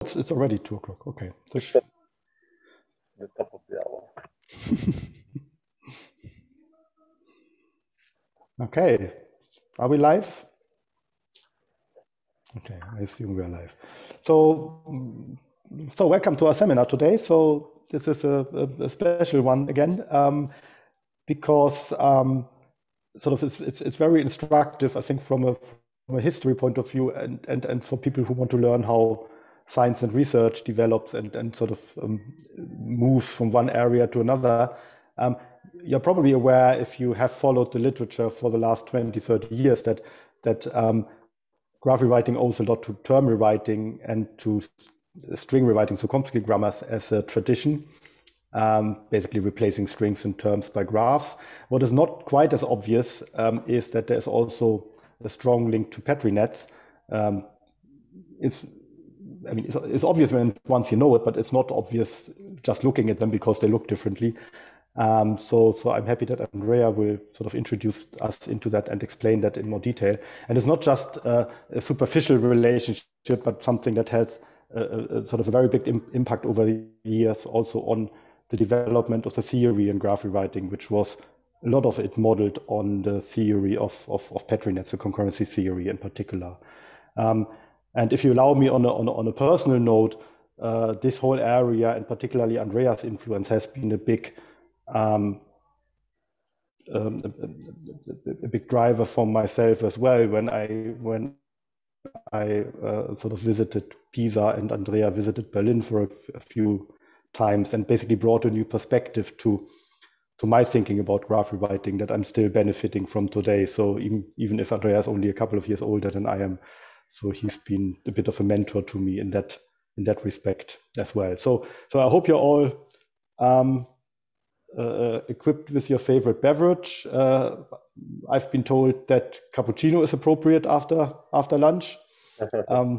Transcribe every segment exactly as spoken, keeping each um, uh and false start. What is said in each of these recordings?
it's, it's already two o'clock. Okay. So the, the top of the hour. Okay. Are we live? Okay, I assume we are live. So, so welcome to our seminar today. So this is a, a, a special one again, um, because um, sort of it's, it's it's very instructive, I think, from a from a history point of view, and and and for people who want to learn how science and research develops and and sort of um, moves from one area to another. Um, you're probably aware, if you have followed the literature for the last twenty, thirty years, that that um, graph rewriting owes a lot to term rewriting and to string rewriting, so Chomsky grammars as a tradition, um, basically replacing strings and terms by graphs. What is not quite as obvious um, is that there's also a strong link to Petri nets. Um, it's, I mean, it's, it's obvious when once you know it, but it's not obvious just looking at them because they look differently. Um, so, so I'm happy that Andrea will sort of introduce us into that and explain that in more detail. And it's not just uh, a superficial relationship, but something that has a, a sort of a very big im impact over the years also on the development of the theory in graph rewriting, which was a lot of it modeled on the theory of, of, of Petri nets, the concurrency theory in particular. Um, and if you allow me on a, on a, on a personal note, uh, this whole area, and particularly Andrea's influence, has been a big Um, um, a, a, a big driver for myself as well when I when I uh, sort of visited Pisa and Andrea visited Berlin for a, a few times, and basically brought a new perspective to to my thinking about graph rewriting that I'm still benefiting from today. So even even if Andrea is only a couple of years older than I am, so he's been a bit of a mentor to me in that in that respect as well. So so I hope you're all Um, Uh, equipped with your favorite beverage. Uh, I've been told that cappuccino is appropriate after after lunch. Um,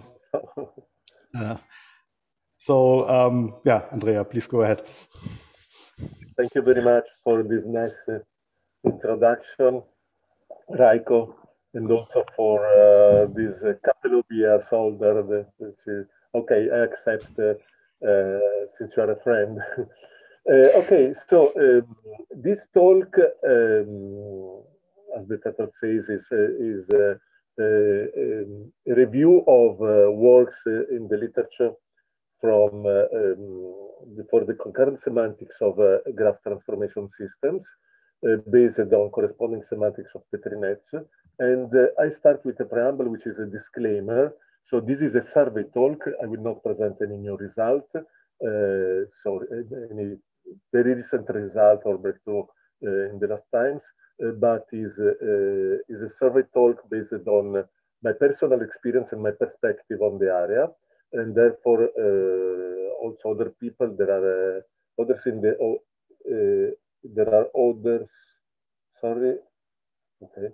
uh, so um, yeah, Andrea, please go ahead. Thank you very much for this nice uh, introduction, Raiko, and also for uh, this uh, couple of years older. That, that, okay, I accept uh, uh, since you are a friend. Uh, okay, so um, this talk, um, as the title says, is, uh, is uh, uh, um, a review of uh, works uh, in the literature from uh, um, for the concurrent semantics of uh, graph transformation systems uh, based on corresponding semantics of Petri nets. And uh, I start with a preamble, which is a disclaimer. So this is a survey talk. I will not present any new result. Uh, so any very recent result or breakthrough uh, in the last times, uh, but is, uh, is a survey talk based on my personal experience and my perspective on the area. And therefore, uh, also other people, there are uh, others in the, uh, there are others, sorry, okay.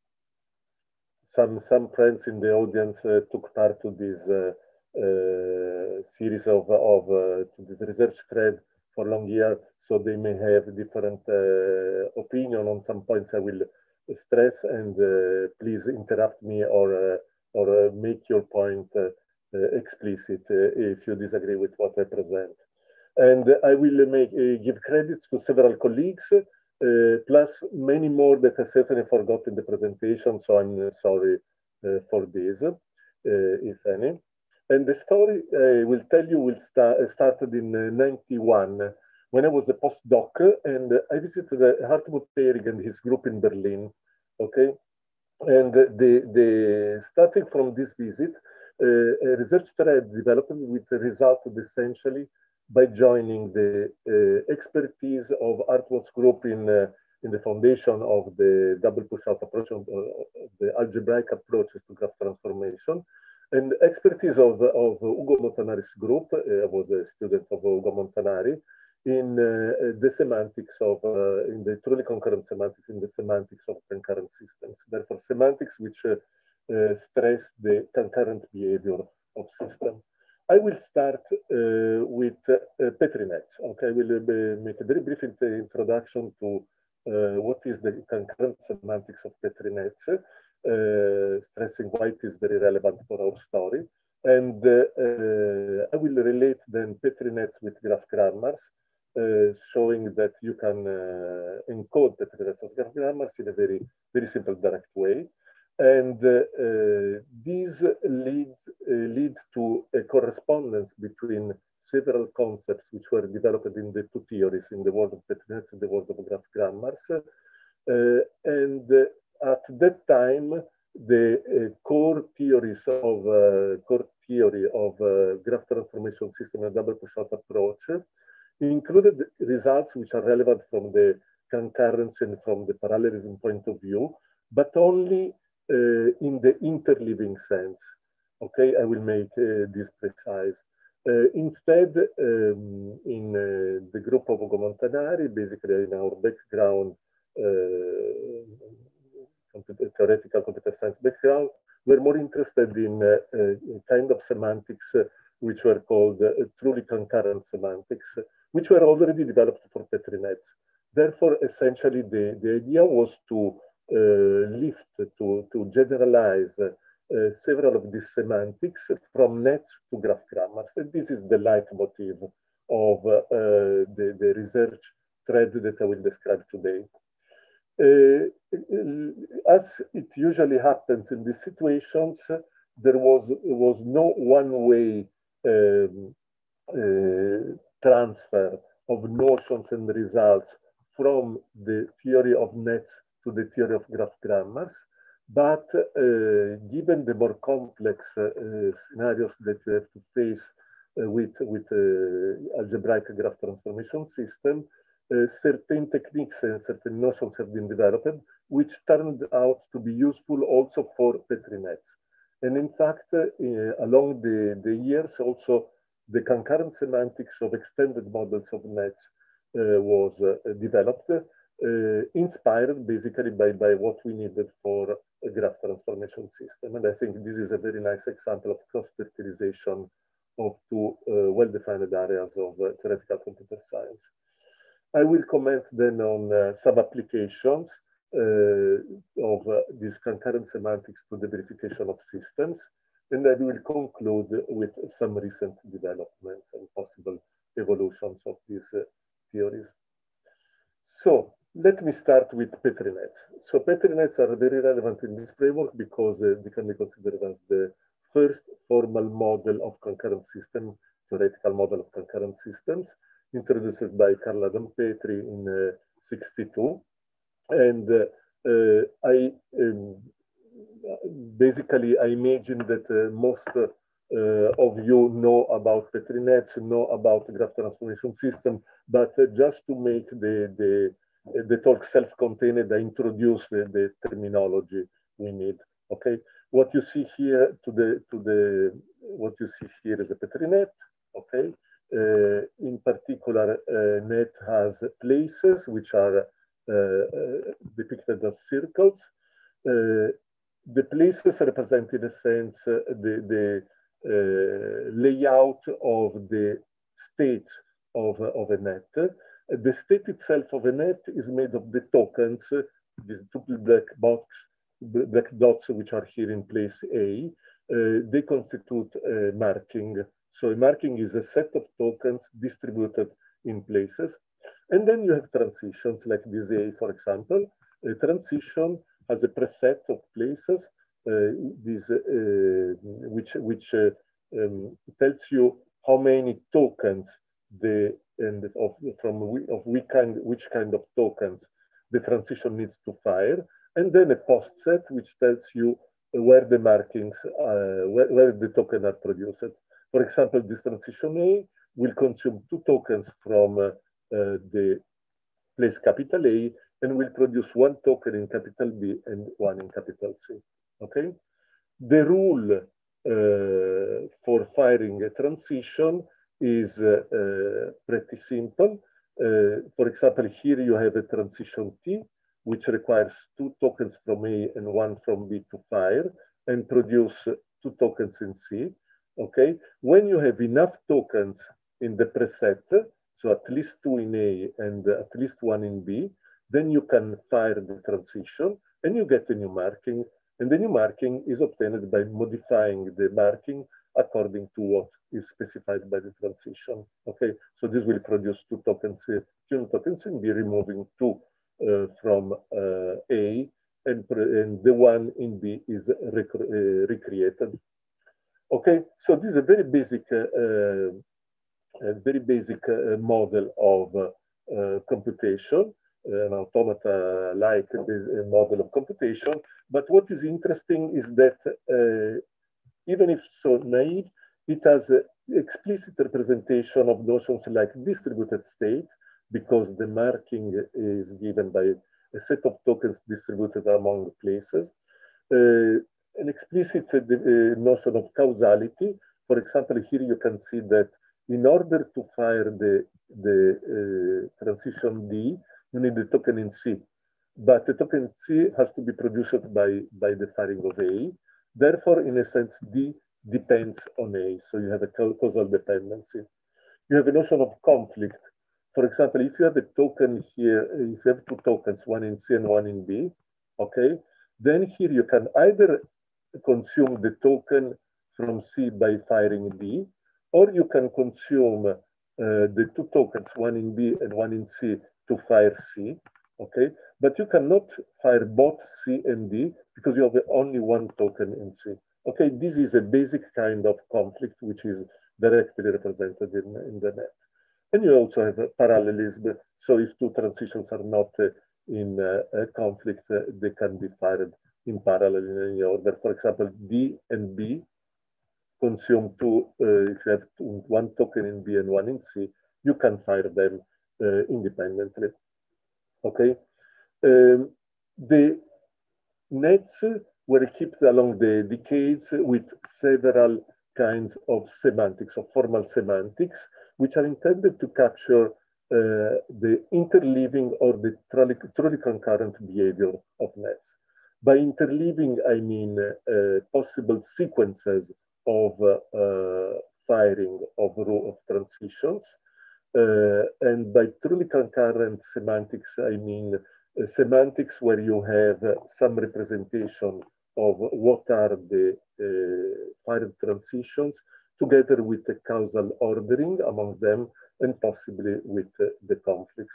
Some, some friends in the audience uh, took part to this uh, uh, series of, of uh, to this research thread for long year, so they may have different uh, opinion on some points I will stress, and uh, please interrupt me or, uh, or uh, make your point uh, uh, explicit uh, if you disagree with what I present. And I will make, uh, give credits to several colleagues, uh, plus many more that I certainly forgot in the presentation, so I'm uh, sorry uh, for this, uh, if any. And the story I will tell you will start started in uh, ninety-one when I was a postdoc, and I visited uh, Hartmut Perig and his group in Berlin. Okay, and the the starting from this visit, uh, a research thread developed with the result essentially by joining the uh, expertise of Hartmut's group in uh, in the foundation of the double push-out approach, of uh, the algebraic approaches to graph transformation. And expertise of, of Ugo Montanari's group, uh, I was a student of Ugo Montanari, in uh, the semantics of, uh, in the truly concurrent semantics, in the semantics of concurrent systems. Therefore, semantics which uh, uh, stress the concurrent behavior of system. I will start uh, with uh, Petri nets. Okay, I will uh, make a very brief introduction to uh, what is the concurrent semantics of Petri nets. Uh, stressing why it is very relevant for our story. And uh, uh, I will relate then Petri Nets with graph grammars, uh, showing that you can uh, encode Petri Nets as graph grammars in a very, very simple, direct way. And uh, uh, these leads, uh, lead to a correspondence between several concepts which were developed in the two theories, in the world of Petri Nets and the world of graph grammars. Uh, and uh, at that time, the uh, core theories of uh, core theory of uh, graph transformation system and double push-out approach included results which are relevant from the concurrence and from the parallelism point of view, but only uh, in the interleaving sense. Okay, I will make uh, this precise. Uh, instead, um, in uh, the group of Ugo Montanari, basically in our background, uh, theoretical computer science background, we're more interested in uh, uh, kind of semantics uh, which were called uh, truly concurrent semantics, which were already developed for Petri Nets. Therefore, essentially, the, the idea was to uh, lift, to, to generalize uh, uh, several of these semantics from nets to graph grammars. And this is the leitmotif of uh, uh, the, the research thread that I will describe today. Uh, as it usually happens in these situations, there was, was no one-way um, uh, transfer of notions and results from the theory of nets to the theory of graph grammars. But uh, given the more complex uh, scenarios that you have to face uh, with, with uh, algebraic graph transformation system, Uh, certain techniques and certain notions have been developed, which turned out to be useful also for Petri Nets. And in fact, uh, along the, the years, also the concurrent semantics of extended models of nets uh, was uh, developed, uh, inspired basically by, by what we needed for a graph transformation system. And I think this is a very nice example of cross-fertilization of two uh, well-defined areas of uh, theoretical computer science. I will comment then on uh, some applications uh, of uh, these concurrent semantics to the verification of systems. And I will conclude with some recent developments and possible evolutions of these uh, theories. So let me start with Petri Nets. So Petri Nets are very relevant in this framework because uh, they can be considered as the first formal model of concurrent system, theoretical model of concurrent systems, introduced by Carl Adam Petri in uh, sixty-two. And uh, uh, I um, basically, I imagine that uh, most uh, of you know about Petri Nets, know about the graph transformation system, but uh, just to make the, the, the talk self-contained, I introduce the, the terminology we need, okay? What you see here to the, to the, what you see here is a Petri Net, okay? Uh, in particular, uh, net has places which are uh, uh, depicted as circles. Uh, the places represent, in a sense, uh, the, the uh, layout of the states of, of a net. Uh, the state itself of a net is made of the tokens, uh, these two black box, black dots which are here in place A. Uh, they constitute uh, marking. So a marking is a set of tokens distributed in places. And then you have transitions like this A, for example. A transition has a preset of places uh, this, uh, which, which uh, um, tells you how many tokens the, and of, from of which kind, which kind of tokens the transition needs to fire. And then a post set, which tells you where the markings, uh, where, where the tokens are produced. For example, this transition A will consume two tokens from uh, uh, the place capital A and will produce one token in capital B and one in capital C, okay? The rule uh, for firing a transition is uh, uh, pretty simple. Uh, for example, here you have a transition T, which requires two tokens from A and one from B to fire and produce two tokens in C. Okay, when you have enough tokens in the preset, so at least two in A and at least one in B, then you can fire the transition and you get a new marking. And the new marking is obtained by modifying the marking according to what is specified by the transition. Okay, so this will produce two tokens, uh, two tokens and be removing two uh, from uh, A, and, and the one in B is rec uh, recreated. Okay, so this is a very basic, uh, uh, a very basic uh, model of uh, computation, an automata-like model of computation. But what is interesting is that uh, even if so naive, it has an explicit representation of notions like distributed state, because the marking is given by a set of tokens distributed among places. Uh, an explicit uh, notion of causality. For example, here you can see that in order to fire the, the uh, transition D, you need the token in C. But the token C has to be produced by, by the firing of A. Therefore, in a sense, D depends on A. So you have a causal dependency. You have a notion of conflict. For example, if you have a token here, if you have two tokens, one in C and one in B, okay, then here you can either consume the token from C by firing D, or you can consume uh, the two tokens, one in B and one in C, to fire C, okay? But you cannot fire both C and D because you have only one token in C. Okay, this is a basic kind of conflict which is directly represented in, in the net. And you also have a parallelism. So if two transitions are not uh, in uh, a conflict, uh, they can be fired in parallel in any order. For example, D and B consume two, uh, if you have two, one token in B and one in C, you can fire them uh, independently. Okay. Um, the nets were kept along the decades with several kinds of semantics, of formal semantics, which are intended to capture uh, the interleaving or the truly, truly concurrent behavior of nets. By interleaving, I mean uh, possible sequences of uh, uh, firing of row of transitions. Uh, and by truly concurrent semantics, I mean uh, semantics where you have uh, some representation of what are the uh, fired transitions, together with the causal ordering among them, and possibly with uh, the conflicts.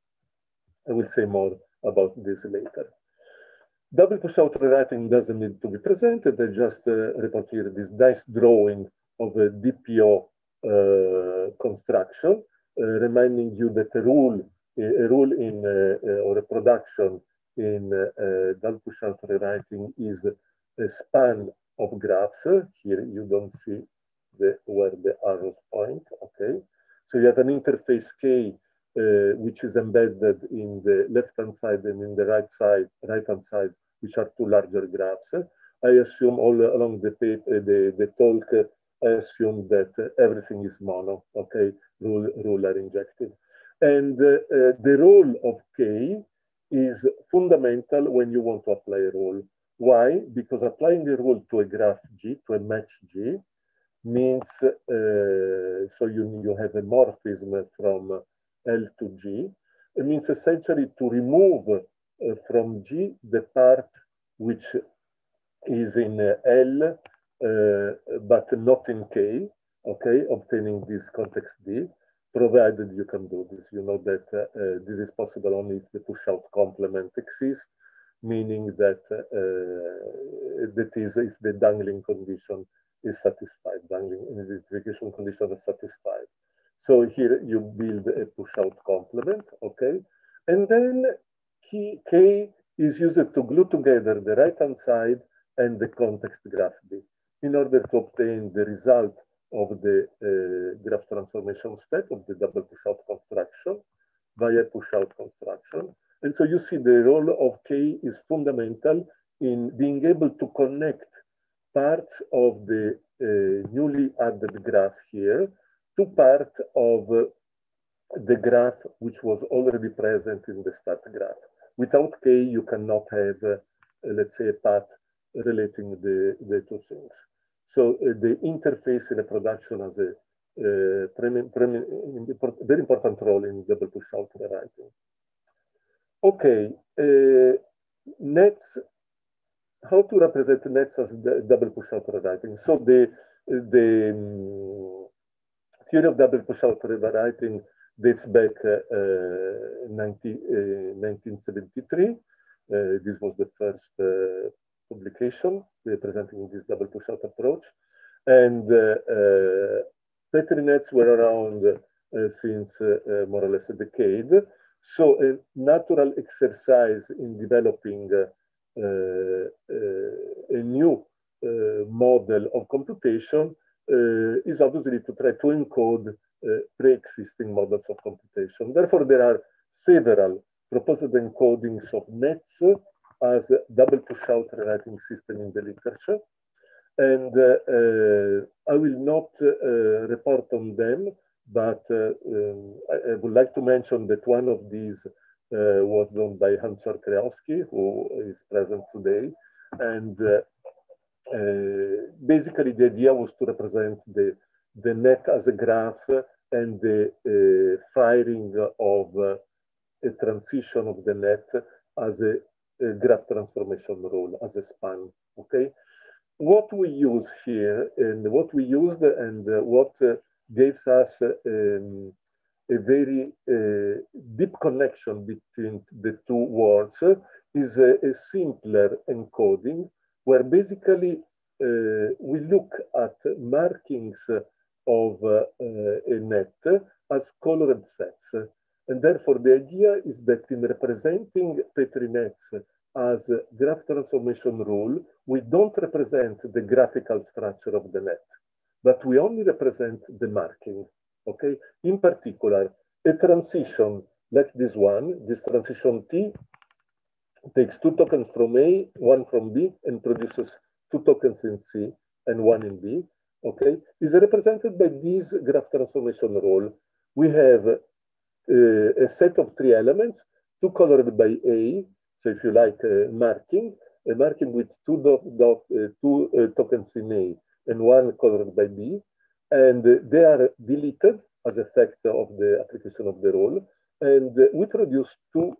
I will say more about this later. Double push-out rewriting doesn't need to be presented. I just uh, report here this nice drawing of a D P O uh, construction, uh, reminding you that a rule, a rule in uh, uh, or a production in uh, uh, double push-out rewriting is a span of graphs. Here you don't see the, where the arrows point. Okay, so you have an interface K. Uh, which is embedded in the left-hand side and in the right side, right-hand side, which are two larger graphs. I assume all along the paper, the, the talk, I assume that everything is mono, okay, rule, rule are injected. And uh, uh, the role of K is fundamental when you want to apply a rule. Why? Because applying a rule to a graph G, to a match G, means, uh, so you, you have a morphism from L to G. It means essentially to remove uh, from G the part which is in uh, L, uh, but not in K, okay, obtaining this context D, provided you can do this. You know that uh, uh, this is possible only if the push-out complement exists, meaning that uh, that is if the dangling condition is satisfied, dangling identification condition is satisfied. So here you build a push-out complement, okay? And then key, K is used to glue together the right-hand side and the context graph D in order to obtain the result of the uh, graph transformation step of the double push-out construction via push-out construction. And so you see the role of K is fundamental in being able to connect parts of the uh, newly added graph here to part of uh, the graph which was already present in the start graph. Without K, you cannot have, uh, let's say, a path relating the, the two things. So uh, the interface in a production has a uh, very important role in double push-out rewriting. Okay, uh, nets, how to represent nets as the double push-out rewriting. So the the um, theory of double push-out rewriting dates back uh, nineteen seventy-three. Uh, this was the first uh, publication representing this double push-out approach. And uh, uh, Petri Nets were around uh, since uh, more or less a decade. So a natural exercise in developing uh, uh, a new uh, model of computation uh, is obviously to try to encode uh, pre-existing models of computation. Therefore, there are several proposed encodings of nets as a double push-out rewriting system in the literature. And uh, uh, I will not uh, report on them, but uh, um, I, I would like to mention that one of these uh, was done by Hans-Jörg Kreowski, who is present today. And uh, uh, basically the idea was to represent the, the net as a graph and the uh, firing of uh, a transition of the net as a, a graph transformation rule, as a span, okay? What we use here and what we used and uh, what uh, gives us uh, um, a very uh, deep connection between the two words uh, is a, a simpler encoding where basically uh, we look at markings of uh, uh, a net as colored sets. And therefore the idea is that in representing Petri Nets as a graph transformation rule, we don't represent the graphical structure of the net, but we only represent the marking, okay? In particular, a transition like this one, this transition T, takes two tokens from A, one from B, and produces two tokens in C and one in B, okay? Is represented by this graph transformation rule. We have uh, a set of three elements, two colored by A, so if you like uh, marking, a marking with two, dot, dot, uh, two uh, tokens in A and one colored by B, and uh, they are deleted as effect of the application of the rule, and uh, we produce two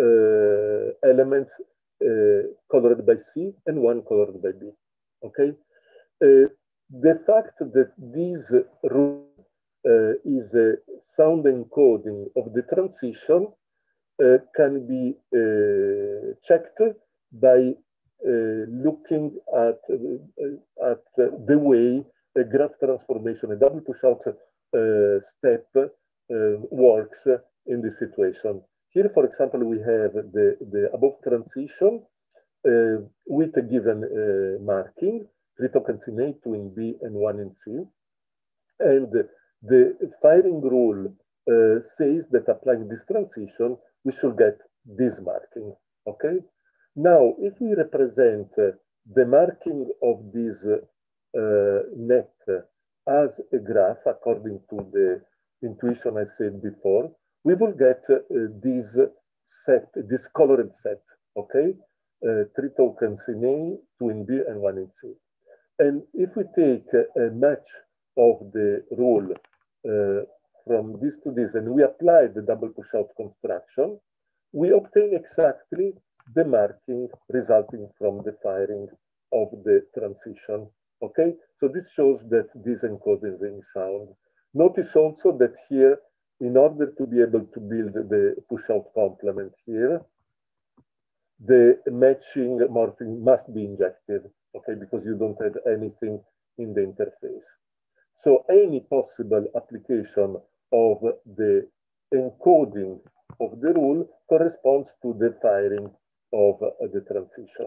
uh, elements uh, colored by C and one colored by B, okay? Uh, the fact that this rule uh, is a sound encoding of the transition Uh, can be uh, checked by uh, looking at, uh, at uh, the way a graph transformation, a double push-out uh, step uh, works in this situation. Here, for example, we have the, the above transition uh, with a given uh, marking, three tokens in A, two in B, and one in C. And the firing rule uh, says that applying this transition, we should get this marking, okay? Now, if we represent uh, the marking of this uh, net as a graph, according to the intuition I said before, we will get uh, this set, this colored set, okay? Uh, three tokens in A, two in B, and one in C. And if we take a match of the rule uh, from this to this, and we apply the double push-out construction, we obtain exactly the marking resulting from the firing of the transition, okay? So this shows that this encoding is sound. Notice also that here, in order to be able to build the push-out complement here, the matching morphing must be injected, okay? Because you don't have anything in the interface. So any possible application of the encoding of the rule corresponds to the firing of uh, the transition.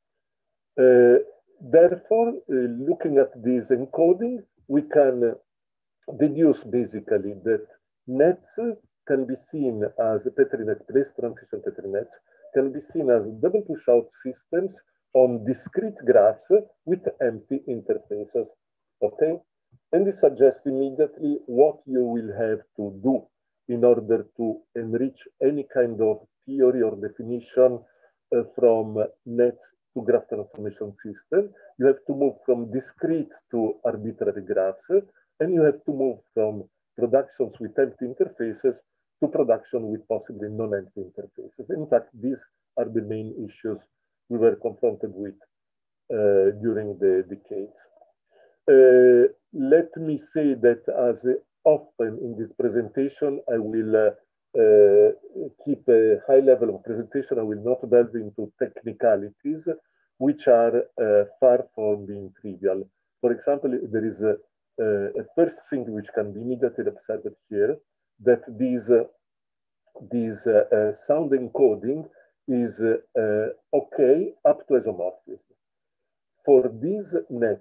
Uh, therefore, uh, looking at this encoding, we can uh, deduce basically that nets can be seen as Petri Nets, place transition Petri Nets, can be seen as double push-out systems on discrete graphs with empty interfaces, okay? And this suggests immediately what you will have to do in order to enrich any kind of theory or definition uh, from nets to graph transformation system. You have to move from discrete to arbitrary graphs, and you have to move from productions with empty interfaces to production with possibly non-empty interfaces. In fact, these are the main issues we were confronted with uh, during the decades. uh, let me say that as often in this presentation, I will uh, uh, keep a high level of presentation. I will not delve into technicalities, which are uh, far from being trivial. For example, there is a, a first thing which can be immediately observed here, that these, uh, these uh, uh, sound encoding is uh, uh, okay up to isomorphism. For this net,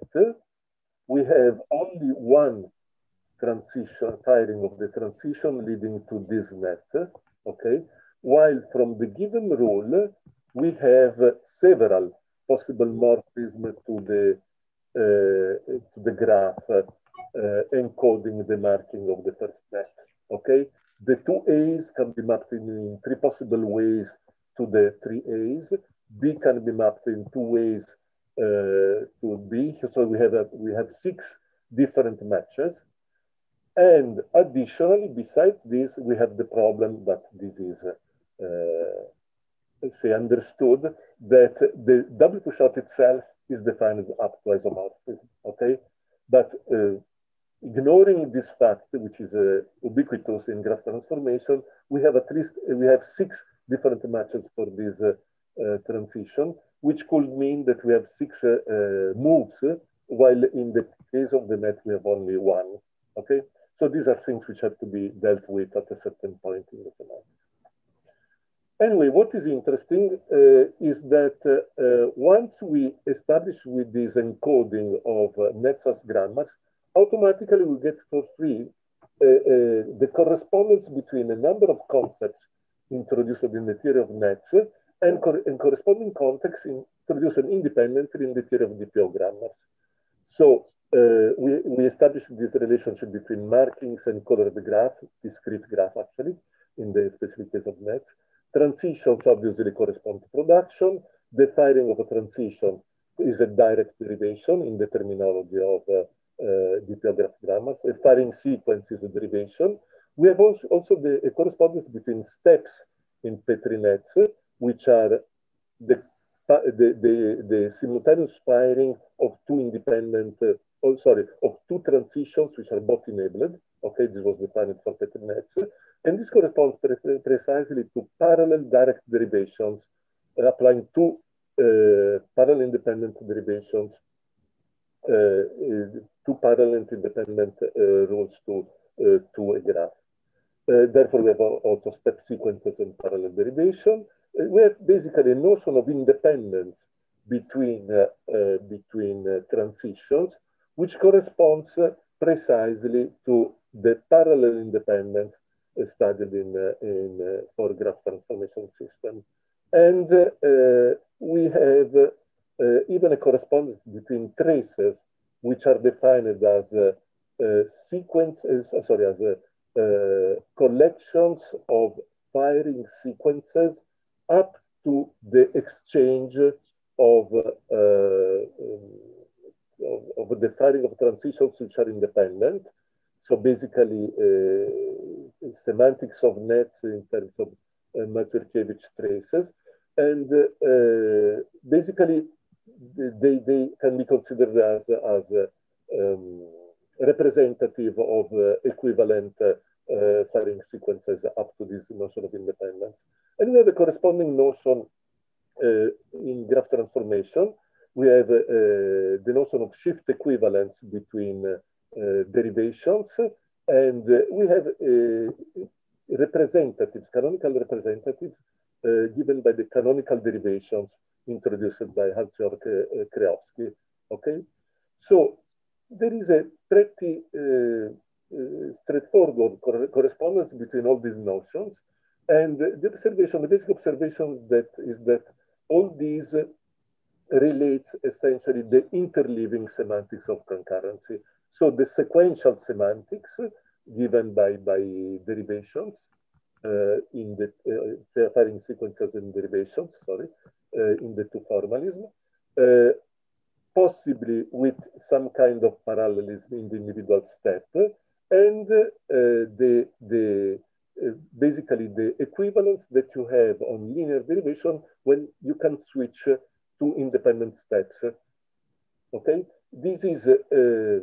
we have only one transition, firing of the transition leading to this net, okay? While from the given rule, we have several possible morphisms to the, uh, to the graph uh, encoding the marking of the first net, okay? The two A's can be mapped in, in three possible ways to the three A's. B can be mapped in two ways uh, to B. So we have, a, we have six different matches. And additionally, besides this, we have the problem, but this is, uh, let's say, understood, that the W two shot itself is defined up to isomorphism, okay? But uh, ignoring this fact, which is uh, ubiquitous in graph transformation, we have at least, we have six different matches for this uh, uh, transition, which could mean that we have six uh, uh, moves, while in the case of the net, we have only one, okay? So these are things which have to be dealt with at a certain point in the semantics. Anyway, what is interesting uh, is that uh, uh, once we establish with this encoding of uh, nets as grammars, automatically we get for free uh, uh, the correspondence between a number of concepts introduced in the theory of nets and, cor and corresponding contexts introduced independently in the theory of D P O grammars. So uh, we, we established this relationship between markings and colored graph, discrete graph actually, in the specific case of nets. Transitions obviously correspond to production. The firing of a transition is a direct derivation in the terminology of uh, uh, D P O graph grammars. A firing sequence is a derivation. We have also, also the a correspondence between steps in Petri Nets, which are the The, the, the simultaneous firing of two independent, uh, oh, sorry, of two transitions which are both enabled. Okay, this was defined for Petri Nets. And this corresponds pre precisely to parallel direct derivations, uh, applying two uh, parallel independent derivations, uh, two parallel independent uh, rules to, uh, to a graph. Uh, therefore, we have also step sequences and parallel derivation. We have basically a notion of independence between, uh, uh, between uh, transitions, which corresponds uh, precisely to the parallel independence uh, studied in, uh, in uh, for graph transformation system. And uh, uh, we have uh, even a correspondence between traces, which are defined as uh, uh, sequences, uh, sorry, as uh, uh, collections of firing sequences up to the exchange of, uh, of, of the firing of transitions which are independent. So basically, uh, semantics of nets in terms of uh, Mazurkiewicz traces. And uh, basically, they, they can be considered as, as uh, um, representative of uh, equivalent uh, uh, firing sequences up to this notion of independence. And we have a corresponding notion uh, in graph transformation. We have uh, the notion of shift equivalence between uh, uh, derivations, and uh, we have uh, representatives, canonical representatives, uh, given by the canonical derivations introduced by Hans-Jörg uh, Kreowski. Okay, so there is a pretty uh, uh, straightforward cor correspondence between all these notions. And the observation, the basic observation that is that all these relates essentially the interleaving semantics of concurrency. So the sequential semantics given by, by derivations uh, in the uh, firing sequences and derivations, sorry, uh, in the two formalism, uh, possibly with some kind of parallelism in the individual step, and uh, the, the uh, basically the equivalence that you have on linear derivation when you can switch uh, to independent steps. Okay, this is uh, uh,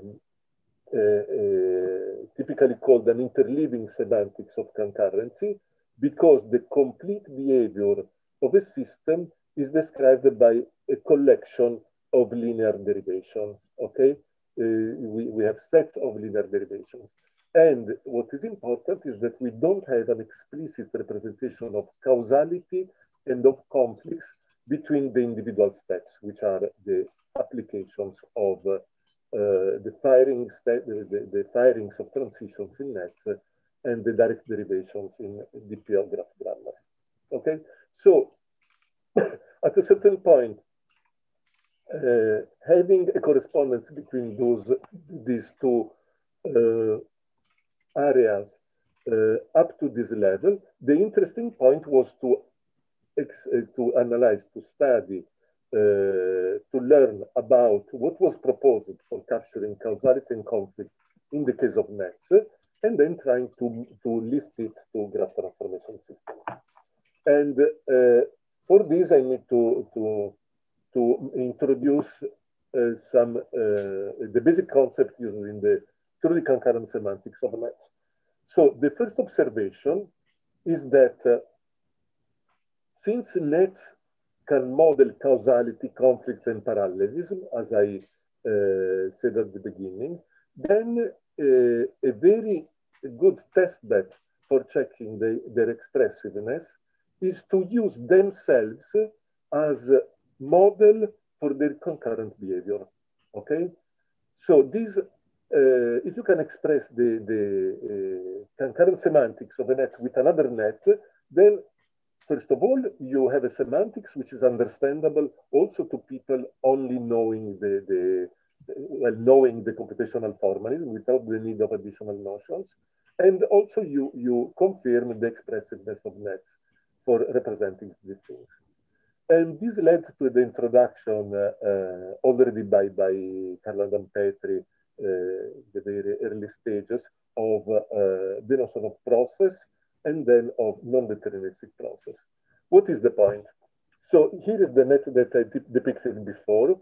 uh, typically called an interleaving semantics of concurrency, because the complete behavior of a system is described by a collection of linear derivations, okay? Uh, we, we have sets of linear derivations. And what is important is that we don't have an explicit representation of causality and of conflicts between the individual steps, which are the applications of uh, uh, the, firing step, the, the firings of transitions in nets uh, and the direct derivations in D P L graph grammars. Okay, so at a certain point, uh, having a correspondence between those these two uh, areas uh, up to this level, the interesting point was to ex uh, to analyze, to study, uh, to learn about what was proposed for capturing causality and conflict in the case of nets, and then trying to, to lift it to graph transformation systems. And uh, for this, I need to, to, to introduce uh, some, uh, the basic concept used in the truly concurrent semantics of nets. So the first observation is that uh, since nets can model causality, conflict, and parallelism, as I uh, said at the beginning, then uh, a very good test bed for checking the, their expressiveness is to use themselves as a model for their concurrent behavior, okay? So this, uh, if you can express the, the uh, concurrent semantics of a net with another net, then first of all, you have a semantics which is understandable also to people only knowing the, the well, knowing the computational formalism without the need of additional notions. And also you, you confirm the expressiveness of nets for representing these things. And this led to the introduction uh, uh, already by, by Carla and Petri, uh, the very early stages of uh, the notion of process and then of non-deterministic process. What is the point? So here is the net that I de depicted before.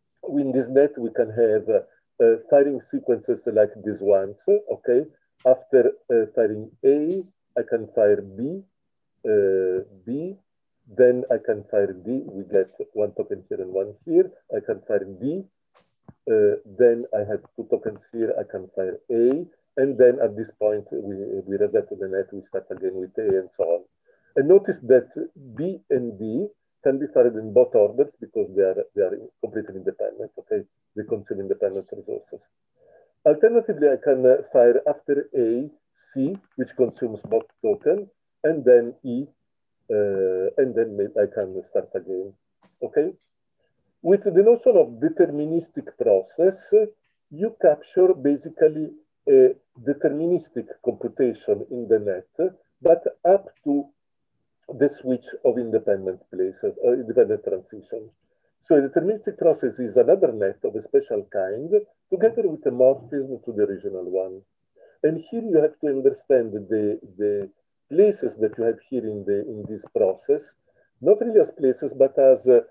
In this net, we can have uh, uh, firing sequences like these ones, okay? After uh, firing A, I can fire B, uh, B, then I can fire D, we get one token here and one here. I can fire D, uh, then I have two tokens here, I can fire A, and then at this point, we, we reset the net, we start again with A and so on. And notice that B and D can be fired in both orders because they are, they are completely independent, okay? They consume independent resources. Alternatively, I can uh, fire after A, C, which consumes both tokens, and then E, uh, and then I can start again, okay? With the notion of deterministic process, you capture basically a deterministic computation in the net, but up to the switch of independent places, or independent transitions. So a deterministic process is another net of a special kind, together with a morphism to the original one. And here you have to understand the, the places that you have here in, the, in this process, not really as places, but as uh,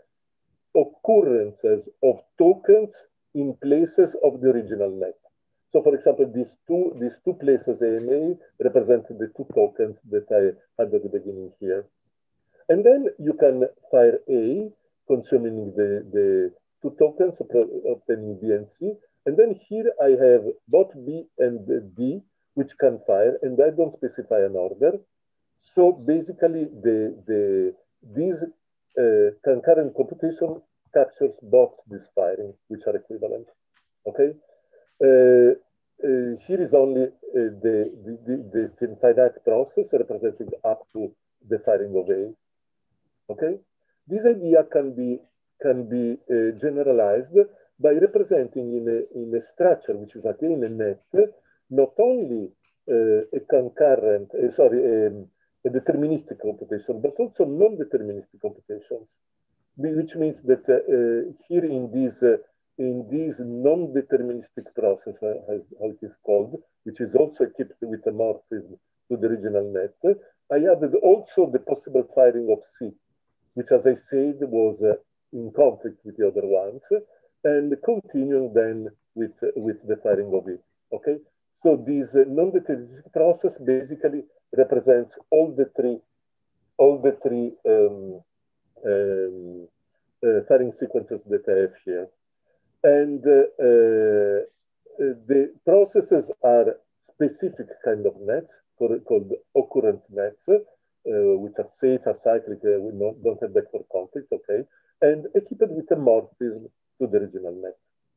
occurrences of tokens in places of the original net. So for example, these two, these two places A and A represent the two tokens that I had at the beginning here. And then you can fire A, consuming the, the two tokens, obtaining B and C. And then here I have both B and D, which can fire, and I don't specify an order. So basically, the, the, this uh, concurrent computation captures both these firing, which are equivalent, okay? Uh, uh, here is only uh, the, the, the finite process representing up to the firing of A, okay? This idea can be, can be uh, generalized by representing in a, in a structure, which is again a net, not only uh, a concurrent, uh, sorry, um, a deterministic computation, but also non-deterministic computations, which means that uh, uh, here in this, uh, in this non-deterministic process, uh, as how it is called, which is also equipped with a morphism to the original net, I added also the possible firing of C, which, as I said, was uh, in conflict with the other ones. and continuing then with, with the firing of it, okay? So this uh, non-deterministic process basically represents all the three, all the three um, um, uh, firing sequences that I have here. And uh, uh, the processes are specific kind of nets called occurrence nets, uh, which are safe, acyclic, uh, we don't, don't have backward conflict, okay? And equipped with a morphism to the original net.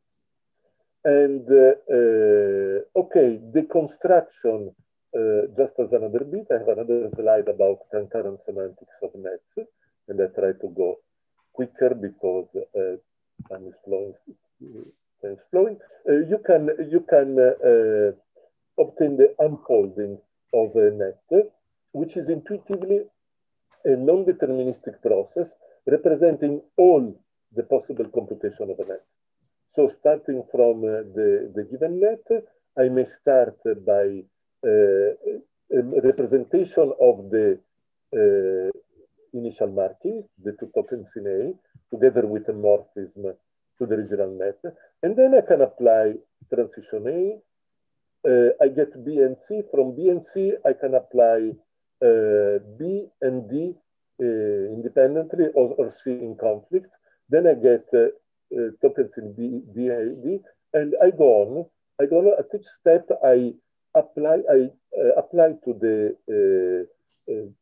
And uh, uh, okay, the construction, uh, just as another bit, I have another slide about concurrent semantics of nets, and I try to go quicker because uh, time is flowing. Time is flowing. Uh, you can you can uh, uh, obtain the unfolding of a net, which is intuitively a non-deterministic process representing all the possible computation of a net. So starting from uh, the, the given net, I may start by uh, a representation of the uh, initial marking, the two tokens in A, together with a morphism to the original net. And then I can apply transition A. Uh, I get B and C. From B and C, I can apply uh, B and D uh, independently or, or C in conflict. Then I get uh, uh, tokens in B, D, A, D, and I go on. I go on. At each step, I apply. I uh, apply to the uh, uh,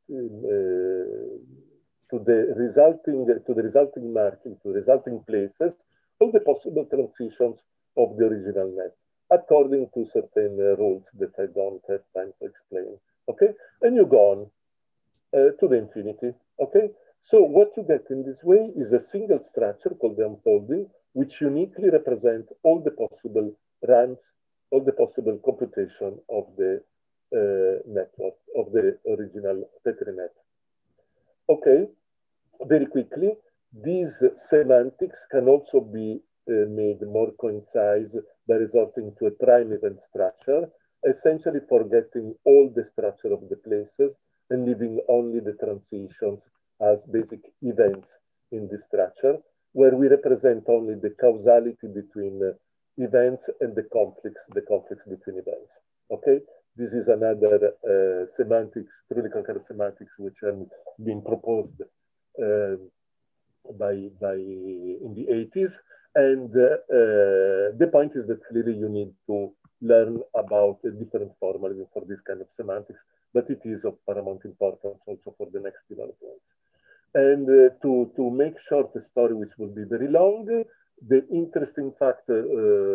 uh, to the resulting to the resulting marking to the resulting places all the possible transitions of the original net, according to certain uh, rules that I don't have time to explain, okay? And you go on uh, to the infinity, okay? So what you get in this way is a single structure called the unfolding, which uniquely represents all the possible runs, all the possible computation of the uh, network, of the original Petri net. Okay, very quickly, these semantics can also be uh, made more concise by resorting to a prime event structure, essentially forgetting all the structure of the places and leaving only the transitions as basic events in the structure, where we represent only the causality between uh, events and the conflicts, the conflicts between events, okay? This is another uh, semantics, truly concurrent semantics, which have been proposed uh, by, by in the eighties. And uh, uh, the point is that clearly you need to learn about a different formalism for this kind of semantics, but it is of paramount importance also for the next developments. And uh, to, to make short a story, which will be very long, the interesting fact, uh,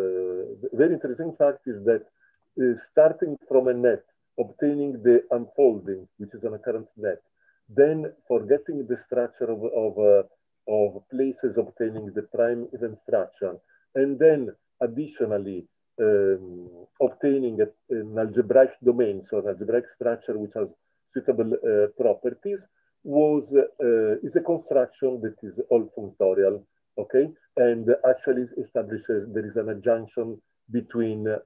the very interesting fact is that uh, starting from a net, obtaining the unfolding, which is an occurrence net, then forgetting the structure of, of, uh, of places, obtaining the prime event structure, and then additionally um, obtaining a, an algebraic domain, so an algebraic structure which has suitable uh, properties, was uh, is a construction that is all functorial, okay, and actually establishes there is an adjunction between uh,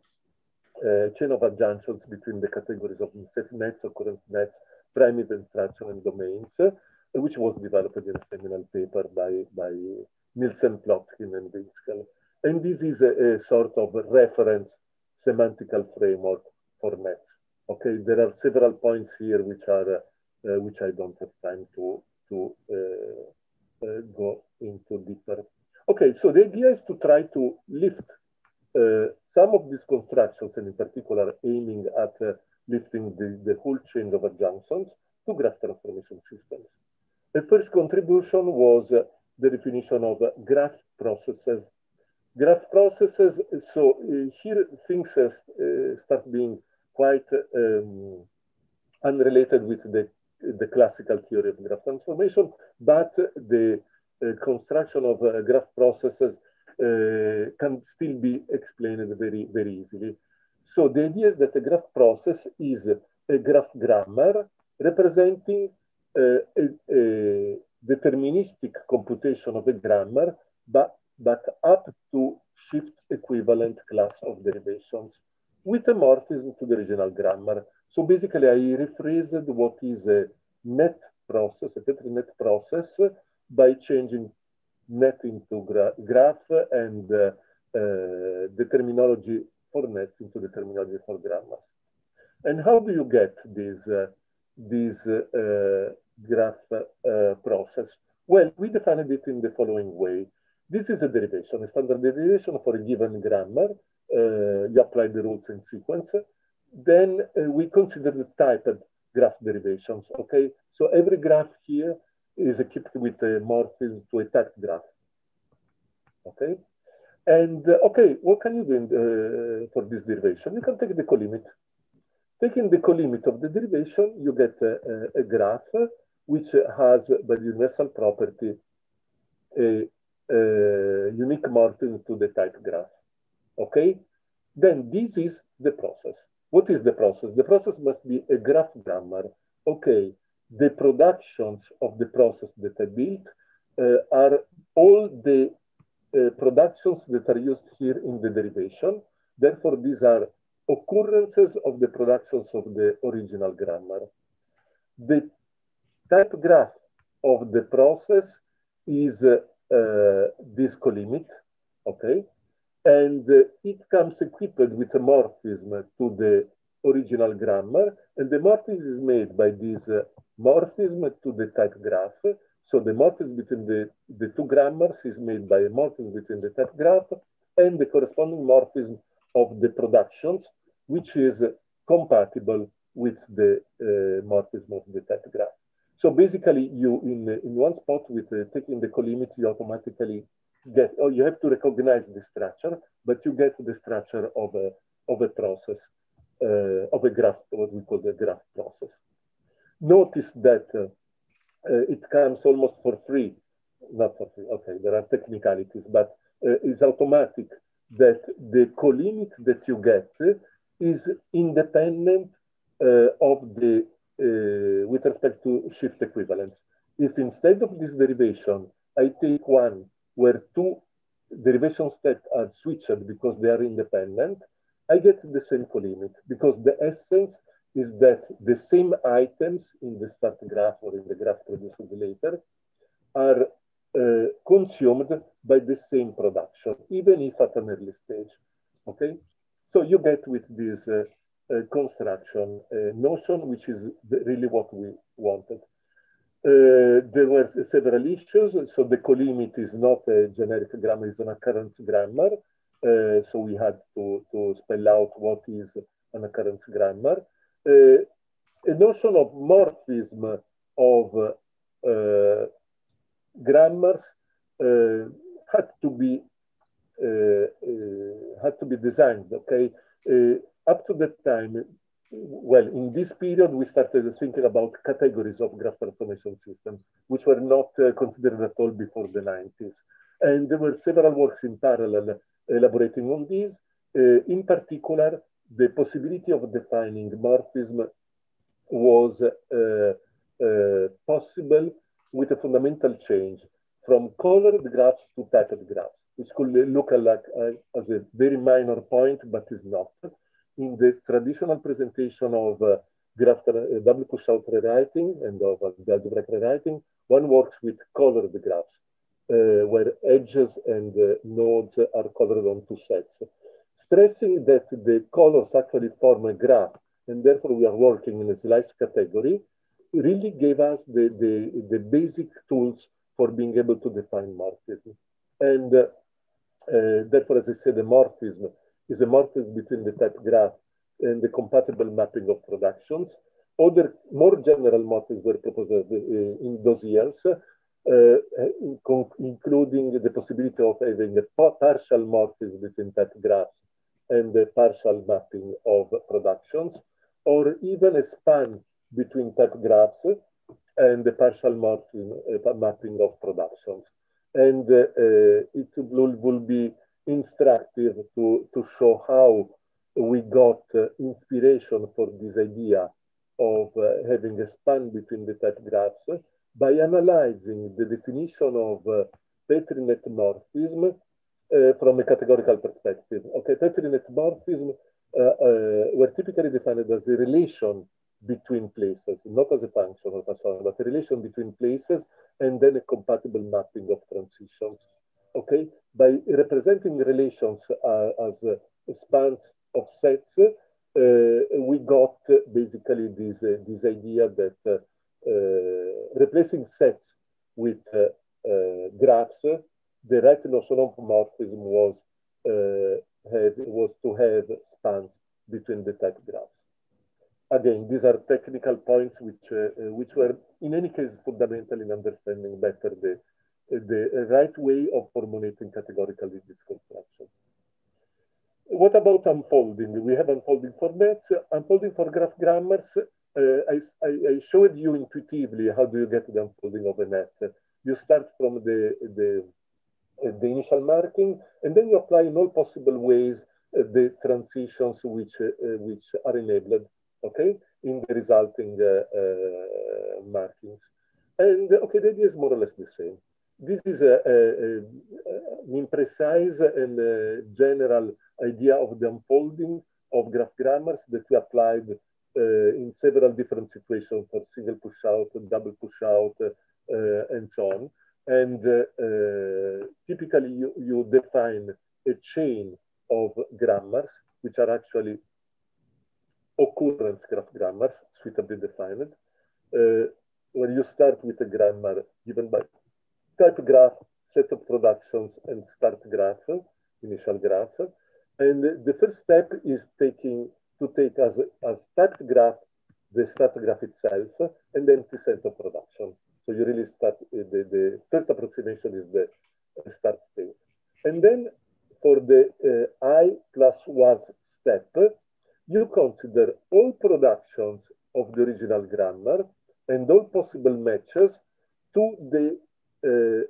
chain of adjunctions between the categories of set nets, occurrence nets, prime event structure, and domains, uh, which was developed in a seminal paper by by Nielsen, Plotkin, and Winskell. And this is a, a sort of a reference semantical framework for nets. Okay, there are several points here which are uh, Uh, which I don't have time to, to uh, uh, go into deeper. Okay, so the idea is to try to lift uh, some of these constructions, and in particular aiming at uh, lifting the, the whole chain of adjunctions to graph transformation systems. The first contribution was uh, the definition of uh, graph processes. Graph processes, so uh, here things uh, start being quite um, unrelated with the the classical theory of graph transformation, but the uh, construction of uh, graph processes uh, can still be explained very, very easily. So the idea is that a graph process is a graph grammar representing uh, a, a deterministic computation of a grammar, but, but up to shift equivalent class of derivations with a morphism to the original grammar. So basically, I rephrased what is a net process, a Petri net process, by changing net into gra graph and uh, uh, the terminology for nets into the terminology for grammars. And how do you get this, uh, this uh, graph uh, process? Well, we defined it in the following way. This is a derivation, a standard derivation for a given grammar. Uh, you apply the rules in sequence. Then uh, we consider the typed graph derivations, okay? So every graph here is equipped with a morphism to a typed graph, okay? And, uh, okay, what can you do in, uh, for this derivation? You can take the colimit. Taking the colimit of the derivation, you get a, a, a graph which has, by the universal property, a, a unique morphism to the type graph, okay? Then this is the process. What is the process? The process must be a graph grammar. Okay, the productions of the process that I built uh, are all the uh, productions that are used here in the derivation. Therefore, these are occurrences of the productions of the original grammar. The type graph of the process is uh, uh, this colimit, okay? And uh, it comes equipped with a morphism to the original grammar, and the morphism is made by this uh, morphism to the type graph. So the morphism between the, the two grammars is made by a morphism between the type graph and the corresponding morphism of the productions, which is uh, compatible with the uh, morphism of the type graph. So basically, you in, in one spot with uh, taking the colimit, you automatically get, oh, you have to recognize the structure, but you get the structure of a, of a process, uh, of a graph, what we call the graph process. Notice that uh, uh, it comes almost for free, not for free, okay, there are technicalities, but uh, it's automatic that the colimit that you get is independent uh, of the, uh, with respect to shift equivalence. If instead of this derivation, I take one where two derivation steps are switched because they are independent, I get the same colimit because the essence is that the same items in the start graph or in the graph produced later are uh, consumed by the same production, even if at an early stage, okay? So you get with this uh, uh, construction uh, notion, which is really what we wanted. Uh, there were several issues. So the colimit is not a generic grammar, it's an occurrence grammar. Uh, so we had to, to spell out what is an occurrence grammar. Uh, a notion of morphism of uh, grammars uh, had to be uh, uh, had to be designed. Okay, uh, up to that time. Well, in this period, we started thinking about categories of graph transformation systems, which were not uh, considered at all before the nineties. And there were several works in parallel elaborating on these. Uh, in particular, the possibility of defining morphism was uh, uh, possible with a fundamental change from colored graphs to typed graphs, which could look like uh, as a very minor point, but is not. In the traditional presentation of uh, graph uh, double push-out rewriting and of uh, the algebraic rewriting, one works with colored graphs, uh, where edges and uh, nodes are colored on two sets. Stressing that the colors actually form a graph, and therefore we are working in a slice category, really gave us the, the, the basic tools for being able to define morphism. And uh, uh, therefore, as I said, the morphism is a morphism between the type graph and the compatible mapping of productions. Other more general morphisms were proposed uh, in those years, uh, including the possibility of having a partial morphism between type graphs and the partial mapping of productions, or even a span between type graphs and the partial morphism, uh, mapping of productions. And uh, uh, it will, will be instructive to, to show how we got uh, inspiration for this idea of uh, having a span between the type graphs by analyzing the definition of uh, Petri net morphism uh, from a categorical perspective. Okay, Petri net morphism uh, uh, were typically defined as a relation between places, not as a function or function, but a relation between places and then a compatible mapping of transitions. Okay, by representing relations uh, as uh, spans of sets, uh, we got uh, basically this, uh, this idea that uh, uh, replacing sets with uh, uh, graphs, the right notion of morphism was, uh, had, was to have spans between the type graphs. Again, these are technical points which, uh, uh, which were in any case fundamental in understanding better the, the right way of formulating categorically this construction. What about unfolding? We have unfolding for nets, unfolding for graph grammars. Uh, I, I, I showed you intuitively how do you get the unfolding of a net. You start from the, the, uh, the initial marking, and then you apply in all possible ways uh, the transitions which, uh, which are enabled, okay, in the resulting uh, uh, markings. And okay, the idea is more or less the same. This is a, a, a, an imprecise and a general idea of the unfolding of graph grammars that we applied uh, in several different situations for single push out, double push out, uh, and so on. And uh, uh, typically you, you define a chain of grammars, which are actually occurrence graph grammars, suitably defined, uh, where you start with a grammar given by type graph, set of productions, and start graph, initial graph. And the first step is taking to take as, as typed graph the start graph itself, and then the set of production. So you really start, the, the first approximation is the start state. And then for the uh, I plus one step, you consider all productions of the original grammar and all possible matches to the uh,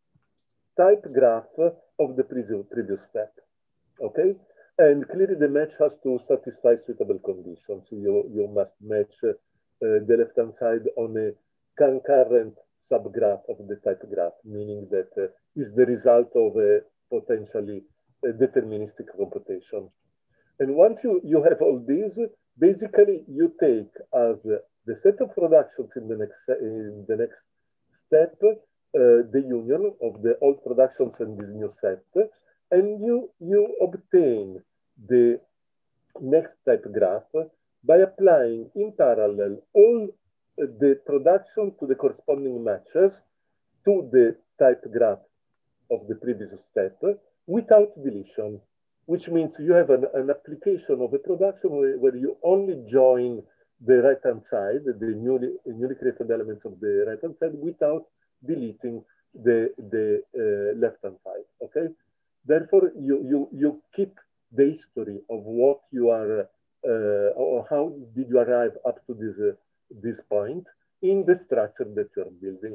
type graph of the previous, previous step, okay? And clearly the match has to satisfy suitable conditions. You, you must match uh, the left-hand side on a concurrent subgraph of the type graph, meaning that uh, is the result of a potentially uh, deterministic computation. And once you, you have all these, basically you take as uh, the set of productions in the next, in the next step, uh, the union of the old productions and this new set, and you, you obtain the next type graph by applying in parallel all the production to the corresponding matches to the type graph of the previous step without deletion, which means you have an, an application of a production where, where you only join the right-hand side, the newly, newly created elements of the right-hand side without deleting the, the uh, left-hand side, okay? Therefore, you, you, you keep the history of what you are, uh, or how did you arrive up to this, uh, this point in the structure that you are building.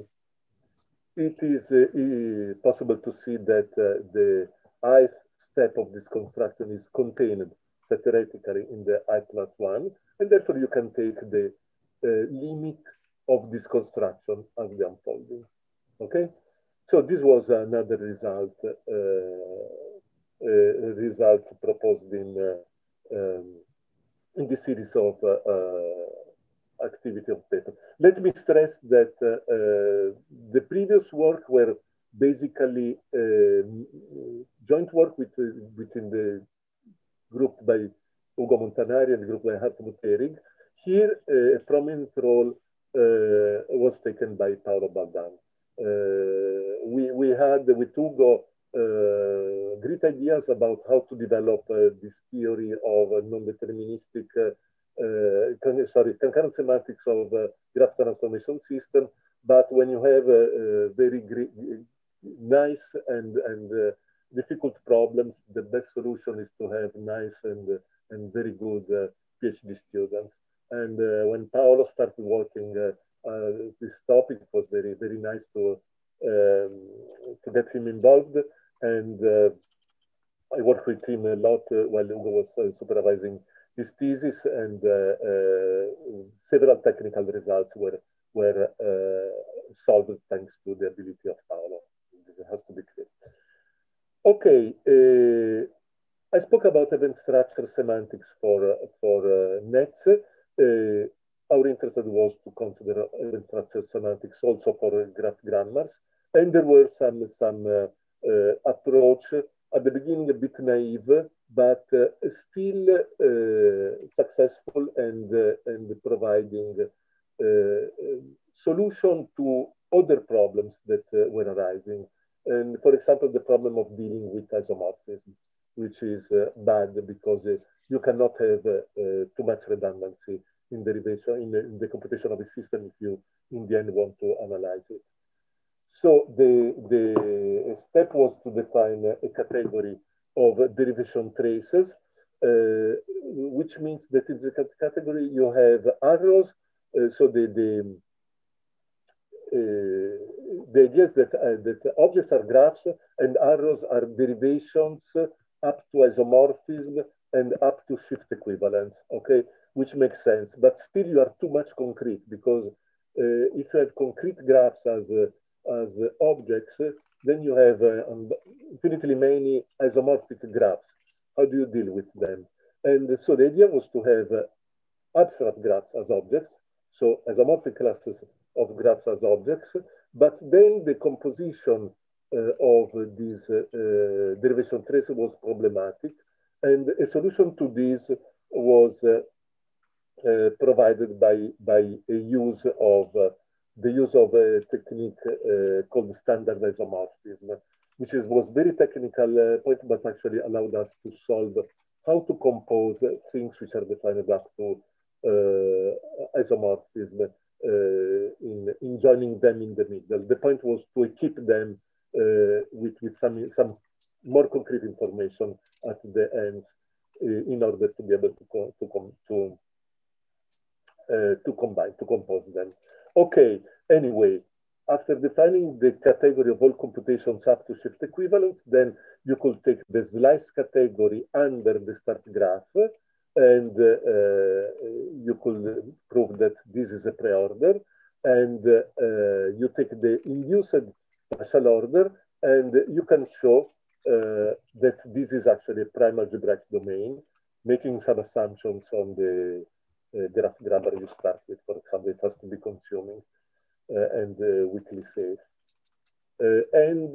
It is uh, possible to see that uh, the ith step of this construction is contained theoretically in the I plus one, and therefore you can take the uh, limit of this construction as the unfolding, okay? So this was another result, uh, uh, result proposed in, uh, um, in this series of uh, uh, activity of paper. Let me stress that uh, uh, the previous work were basically uh, joint work with, uh, between the group by Ugo Montanari and the group by Hartmut Ehrig. Here, uh, a prominent role uh, was taken by Paolo Baldan. Uh, we, we had with Ugo uh, great ideas about how to develop uh, this theory of a non-deterministic, uh, uh, sorry, concurrent semantics of uh, graph transformation system. But when you have a, a very nice and, and uh, difficult problems, the best solution is to have nice and, uh, and very good uh, PhD students. And uh, when Paolo started working uh, uh, this topic, it was very, very nice to, um, to get him involved. And uh, I worked with him a lot uh, while Ugo was uh, supervising his thesis, and uh, uh, several technical results were, were uh, solved thanks to the ability of Paolo. This has to be clear. Okay, uh, I spoke about event structure semantics for, uh, for uh, nets. Uh, our interest was to consider event structure semantics also for graph grammars. And there were some, some uh, uh, approach at the beginning a bit naive, but uh, still uh, successful and, uh, and providing uh, solution to other problems that uh, were arising. And for example, the problem of dealing with isomorphism, which is uh, bad because uh, you cannot have uh, uh, too much redundancy in derivation, in the, in the computation of a system if you in the end want to analyze it. So the, the step was to define a category of derivation traces, uh, which means that in the category you have arrows. Uh, so the, the, uh, the idea is that, uh, that objects are graphs and arrows are derivations up to isomorphism and up to shift equivalence, okay? Which makes sense, but still you are too much concrete because uh, if you have concrete graphs as uh, as uh, objects, uh, then you have uh, um, infinitely many isomorphic graphs. How do you deal with them? And uh, so the idea was to have uh, abstract graphs as objects, so isomorphic classes of graphs as objects, but then the composition uh, of these uh, uh, derivation traces was problematic, and a solution to this was uh, uh, provided by, by a use of uh, the use of a technique uh, called standard isomorphism, which is, was very technical uh, point, but actually allowed us to solve how to compose things which are defined up to uh, isomorphism uh, in, in joining them in the middle. The point was to equip them uh, with, with some, some more concrete information at the ends uh, in order to be able to, co to, com to, uh, to combine, to compose them. Okay, anyway, after defining the category of all computations up to shift equivalence, then you could take the slice category under the start graph, and uh, you could prove that this is a preorder, and uh, you take the induced partial order, and you can show uh, that this is actually a prime algebraic domain, making some assumptions on the uh, graph grammar you start with. For example, it has to be consuming uh, and uh, weakly safe. Uh, and,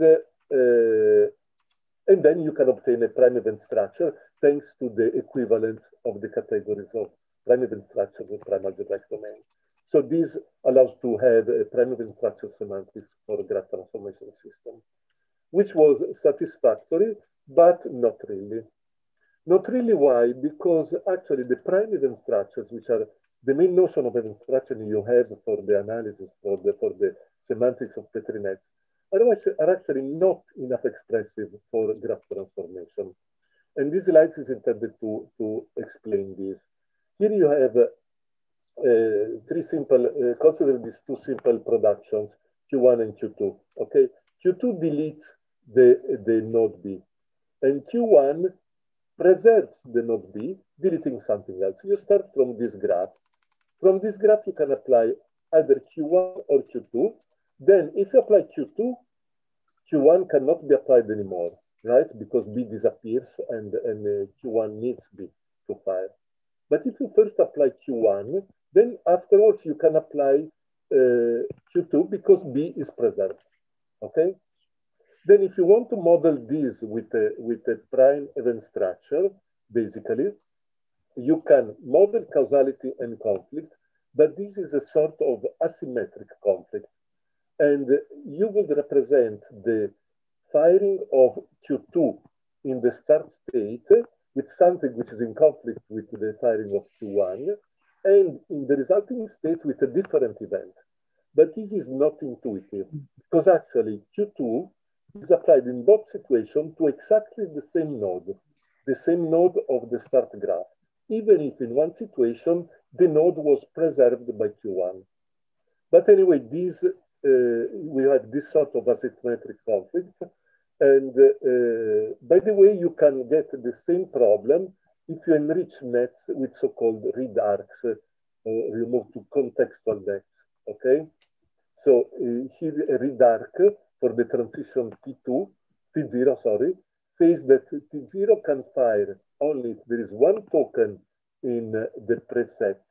uh, and then you can obtain a prime event structure thanks to the equivalence of the categories of prime event structure with prime algebraic domain. So this allows to have a prime event structure semantics for a graph transformation system, which was satisfactory, but not really. Not really why? Because actually the prime event structures, which are the main notion of event structure you have for the analysis, for the, for the semantics of Petri Nets, are actually not enough expressive for graph transformation. And this slide is intended to, to explain this. Here you have uh, uh, three simple, uh, consider these two simple productions, Q one and Q two, okay? Q two deletes the, the node B, and Q one preserves the node B, deleting something else. You start from this graph. From this graph, you can apply either Q one or Q two. Then if you apply Q two, Q one cannot be applied anymore, right? Because B disappears and, and uh, Q one needs B to fire. But if you first apply Q one, then afterwards you can apply uh, Q two because B is preserved, okay? Then if you want to model this with a, with a prime event structure, basically, you can model causality and conflict, but this is a sort of asymmetric conflict. And you would represent the firing of Q two in the start state with something which is in conflict with the firing of Q one, and in the resulting state with a different event. But this is not intuitive, because actually Q two is applied in both situations to exactly the same node, the same node of the start graph, even if in one situation the node was preserved by Q one. But anyway, these, uh, we had this sort of asymmetric conflict. And uh, by the way, you can get the same problem if you enrich nets with so-called read arcs, uh, remove to contextual nets, okay? So uh, here a read arc for the transition T two, T zero, sorry, says that T zero can fire only if there is one token in uh, the preset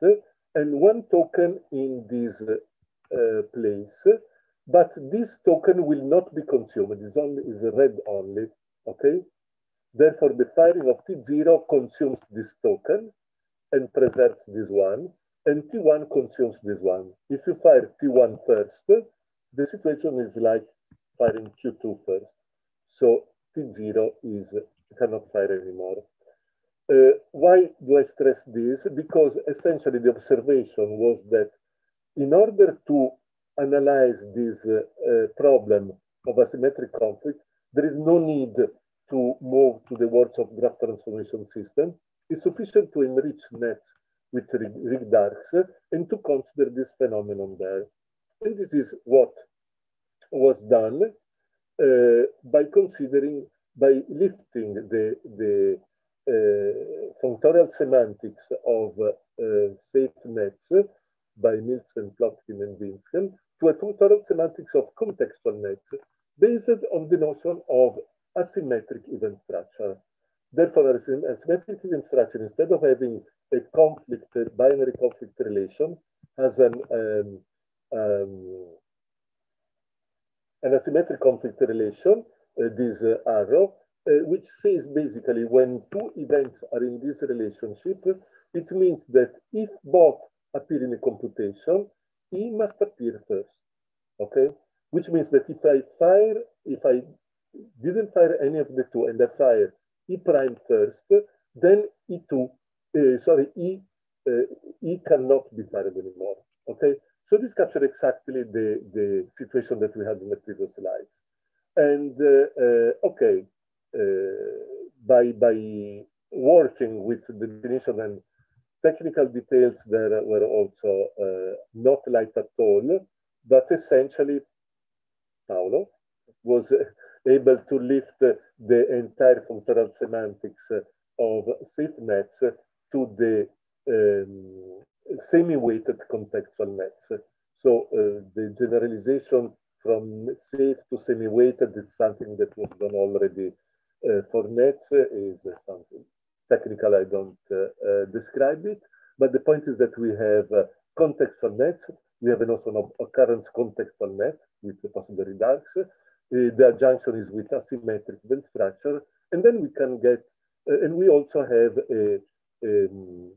and one token in this uh, place, but this token will not be consumed. It's only is read only, okay? Therefore, the firing of T zero consumes this token and preserves this one, and T one consumes this one. If you fire T one first, the situation is like firing Q two first. So T zero is cannot fire anymore. Uh, why do I stress this? Because essentially the observation was that in order to analyze this uh, uh, problem of asymmetric conflict, there is no need to move to the words of graph transformation system. It's sufficient to enrich nets with rigged arcs and to consider this phenomenon there. And this is what was done uh, by considering, by lifting the, the uh, functorial semantics of uh, safe nets by Nielsen, Plotkin, and Winskel to a functorial semantics of contextual nets based on the notion of asymmetric event structure. Therefore, asymmetric event structure, instead of having a conflict, a binary conflict relation, has an, um, um, an asymmetric conflict relation, uh, this uh, arrow, uh, which says basically when two events are in this relationship, it means that if both appear in a computation, E must appear first, okay? Which means that if I fire, if I didn't fire any of the two and I fire E prime first, then E two, uh, sorry, E, uh, E cannot be fired anymore, okay? So this captures exactly the, the situation that we had in the previous slides. And uh, uh, okay, uh, by, by working with the definition and technical details there were also uh, not light at all, but essentially Paolo was able to lift the entire functorial semantics of safe nets to the um, semi-weighted contextual nets. So uh, the generalization from safe to semi-weighted is something that was done already uh, for nets, is something technical, I don't uh, uh, describe it, but the point is that we have uh, contextual nets, we have a notion of occurrence contextual net with the possible redux, uh, the adjunction is with asymmetric event structure, and then we can get, uh, and we also have a, um,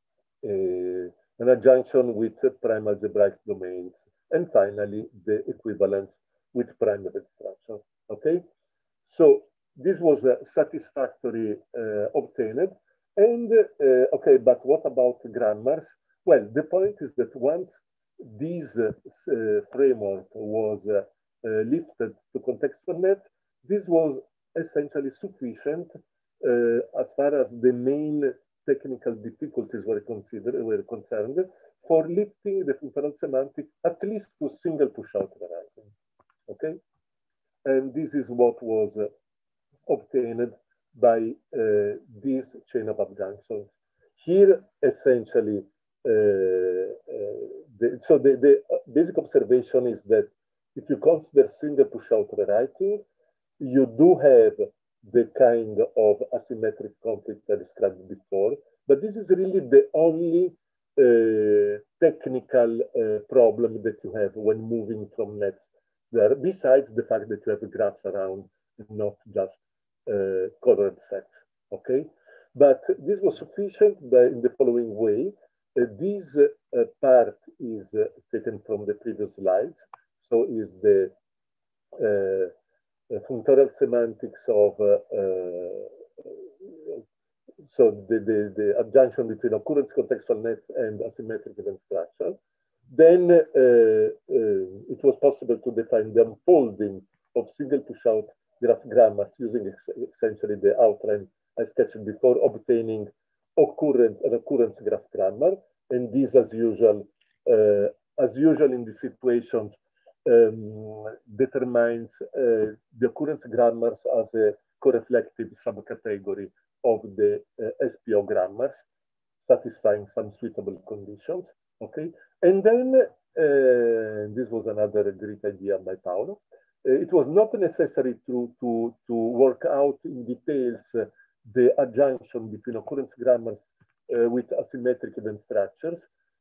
a, an adjunction with prime algebraic domains, and finally the equivalence with prime event structure, okay? So this was uh, satisfactory uh, obtained. And uh, okay, but what about grammars? Well, the point is that once this uh, uh, framework was uh, uh, lifted to contextual nets, this was essentially sufficient uh, as far as the main technical difficulties were considered were concerned for lifting the functorial semantic at least to single push-out variety. Okay, and this is what was uh, obtained by uh, this chain of adjunctions. Here, essentially, uh, uh, the, so the, the basic observation is that if you consider single push-out variety, you do have the kind of asymmetric conflict I described before, but this is really the only uh, technical uh, problem that you have when moving from nets there, besides the fact that you have graphs around, not just uh, colored sets, okay? But this was sufficient by, in the following way. Uh, this uh, part is uh, taken from the previous slides. So is the uh, uh, functorial semantics of, uh, uh, so the, the, the adjunction between occurrence contextual nets and asymmetric event structure. Then uh, uh, it was possible to define the unfolding of single push-out graph grammars using essentially the outline I sketched before, obtaining occurrent, an occurrence graph grammar. And this, as usual, uh, as usual in these situations, um, determines uh, the occurrence grammars as a correflective subcategory of the uh, S P O grammars, satisfying some suitable conditions. Okay, and then uh, this was another great idea by Paolo. Uh, it was not necessary to, to, to work out in details uh, the adjunction between occurrence grammars uh, with asymmetric event structures,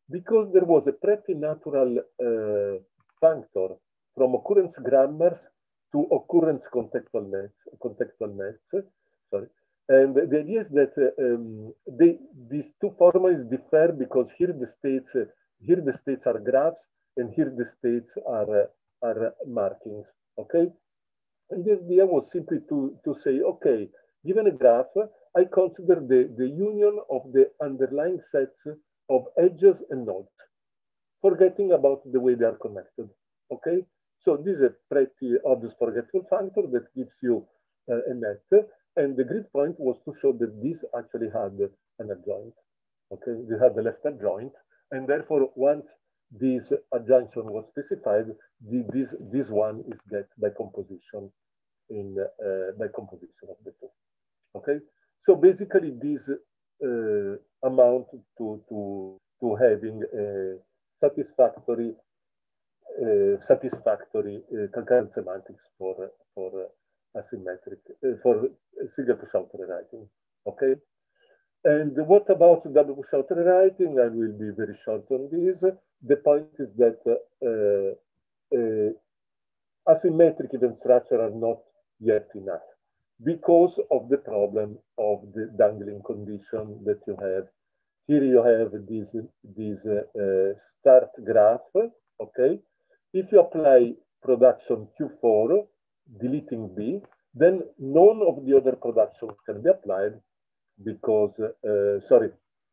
because there was a pretty natural uh, functor from occurrence grammars to occurrence contextual nets, contextual nets, sorry. And the idea is that uh, um, they, these two formulas differ because here the states, uh, here the states are graphs, and here the states are, uh, are markings, okay? And the idea was simply to, to say, okay, given a graph, I consider the, the union of the underlying sets of edges and nodes, forgetting about the way they are connected, okay? So this is a pretty obvious forgetful factor that gives you uh, a net, and the grid point was to show that this actually had an adjoint, okay? They had the left adjoint, and therefore once this adjunction was specified, the, this, this one is get by composition in uh, by composition of the two, okay? So basically this uh, amount to, to, to having a satisfactory uh, satisfactory uh, concurrent semantics for for uh, asymmetric uh, for single push-out rewriting. Okay, and what about double push-out rewriting? I will be very short on this. The point is that uh, uh, asymmetric event structure are not yet enough because of the problem of the dangling condition that you have. Here you have this, this uh, start graph, okay? If you apply production Q four, deleting B, then none of the other productions can be applied because, uh, sorry,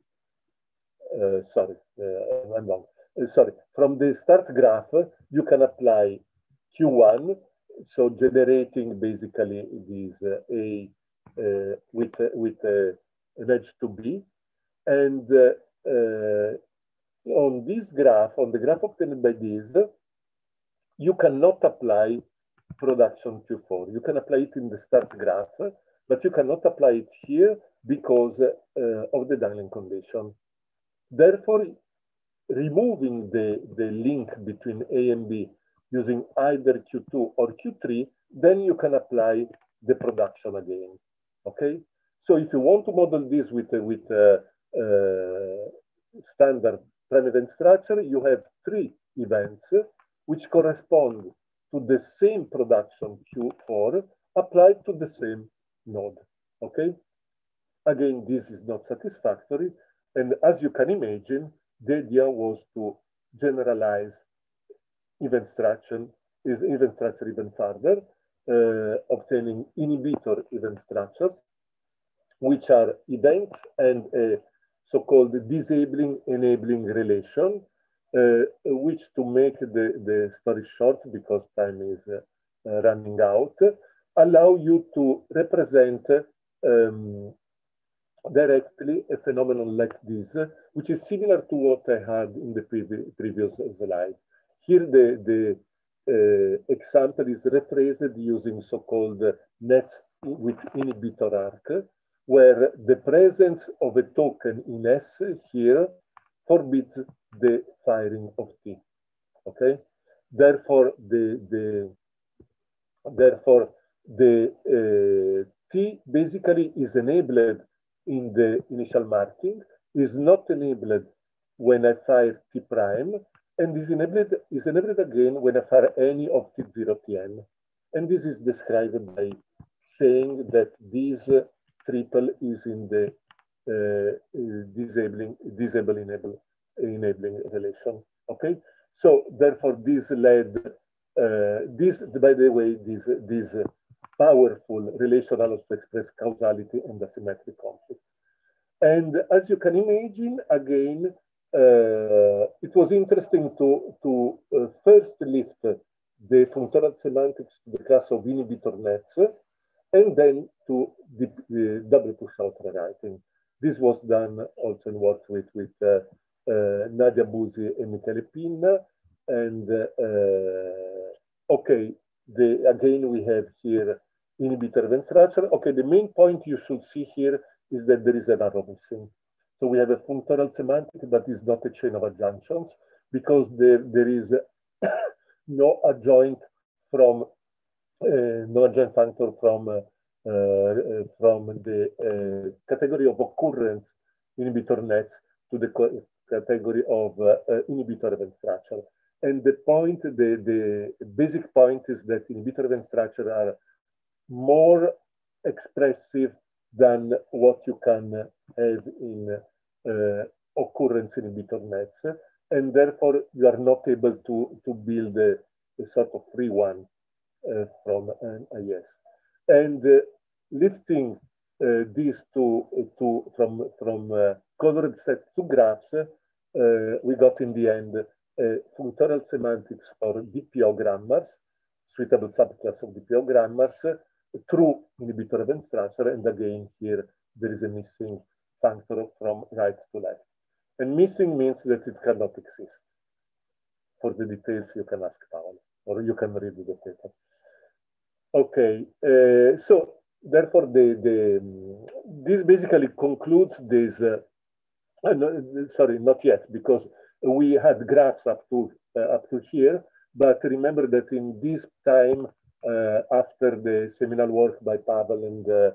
uh, sorry, uh, I'm wrong. Uh, sorry, from the start graph, you can apply Q one, so generating basically this uh, A uh, with, uh, with uh, an edge to B. And uh, uh, on this graph, on the graph obtained by this, you cannot apply production Q four. You can apply it in the start graph, but you cannot apply it here because uh, of the dangling condition. Therefore, removing the, the link between A and B using either Q two or Q three, then you can apply the production again, okay? So if you want to model this with, uh, with uh, uh, standard prime event structure, you have three events which correspond to the same production Q four applied to the same node, okay? Again, this is not satisfactory. And as you can imagine, the idea was to generalize event structure, is event structure even further, uh, obtaining inhibitor event structures, which are events and a so-called disabling enabling relation, uh, which, to make the, the story short because time is uh, running out, allow you to represent um, directly a phenomenon like this, which is similar to what I had in the previ previous slide. Here, the, the uh, example is rephrased using so-called nets with inhibitor arc, where the presence of a token in S here forbids the firing of T. Okay, therefore the the therefore the uh, T basically is enabled in the initial marking, is not enabled when I fire T prime, and is enabled is enabled again when I fire any of T zero T n. And this is described by saying that this uh, triple is in the uh, disabling disable enable enabling relation. Okay, so therefore this led uh, this by the way this this uh, powerful relation allows to express causality and asymmetric conflict. And as you can imagine, again, uh, it was interesting to to uh, first lift the functorial semantics to the class of inhibitor nets, and then to the, the double push-out rewriting. This was done also in work with, with uh, uh, Nadia Buzi and Michele Pinna. And uh, okay, the, again, we have here inhibitor event structure. Okay, the main point you should see here is that there is an arrow missing. So we have a functorial semantic that is not a chain of adjunctions because there, there is no adjoint from Uh, no adjoint factor from uh, uh, from the uh, category of occurrence inhibitor nets to the category of uh, uh, inhibitor event structure. And the point, the, the basic point is that inhibitor event structure are more expressive than what you can have in uh, occurrence inhibitor nets, and therefore you are not able to, to build a, a sort of free one uh, from an I S. And uh, lifting uh, these two, two from, from uh, colored set to graphs, uh, we got in the end uh, functorial semantics for D P O grammars, suitable subclass of D P O grammars, uh, through inhibitor event structure. And again, here there is a missing functor from right to left. And missing means that it cannot exist. For the details, you can ask Paolo, or you can read the paper. Okay, uh, so therefore, the, the, this basically concludes this, uh, uh, no, sorry, not yet, because we had graphs up to, uh, up to here, but remember that in this time, uh, after the seminal work by Pavel and uh,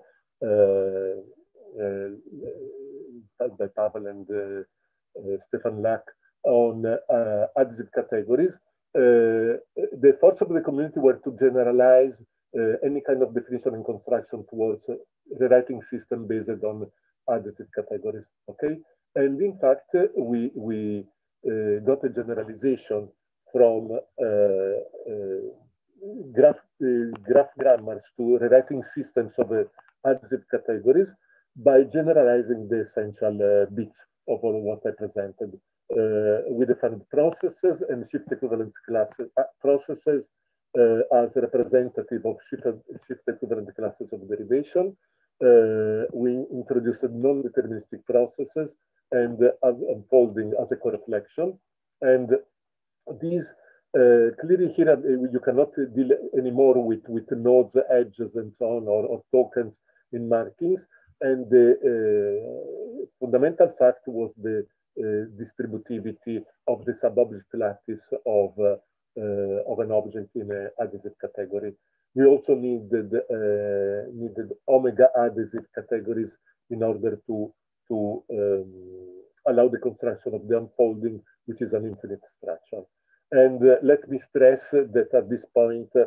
uh, by Pavel and uh, uh, Stefan Lack on uh, additive categories, uh, the efforts of the community were to generalize uh, any kind of definition and construction towards uh, rewriting system based on additive categories. Okay, and in fact, uh, we we uh, got a generalization from uh, uh, graph uh, graph grammars to rewriting systems of uh, additive categories by generalizing the essential uh, bits of all what I presented. Uh, we defined processes and shift equivalence classes uh, processes uh, as representative of shift, shift equivalent classes of derivation. Uh, we introduced non-deterministic processes and uh, unfolding as a correflection. And these uh, clearly here uh, you cannot deal anymore with, with nodes, edges, and so on, or, or tokens in markings. And the uh, fundamental fact was the uh, distributivity of the subobject lattice of, uh, uh, of an object in an additive category. We also needed, uh, needed omega additive categories in order to, to um, allow the construction of the unfolding, which is an infinite structure. And uh, let me stress that at this point, uh,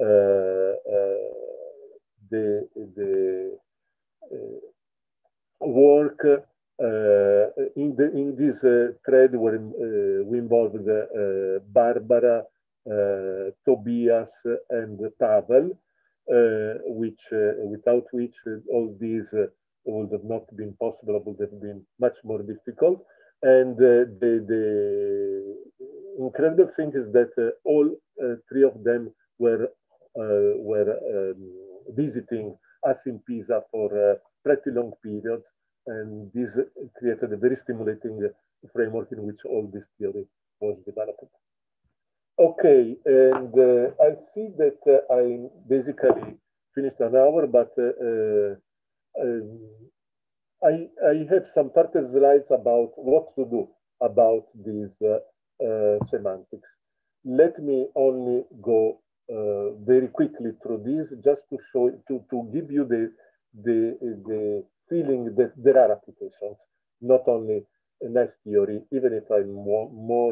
uh, the, the Uh, work uh, in the in this uh, thread where uh, we involved uh, Barbara, uh, Tobias, and Pavel, uh, which uh, without which uh, all these uh, would have not been possible, would have been much more difficult. And uh, the, the incredible thing is that uh, all uh, three of them were uh, were um, visiting us in Pisa for uh, pretty long periods, and this created a very stimulating framework in which all this theory was developed. Okay, and uh, I see that uh, I basically finished an hour, but uh, uh, I, I have some further slides about what to do about these uh, uh, semantics. Let me only go uh, very quickly through this, just to show, to, to give you the, the, the feeling that there are applications, not only a nice theory, even if I'm more, more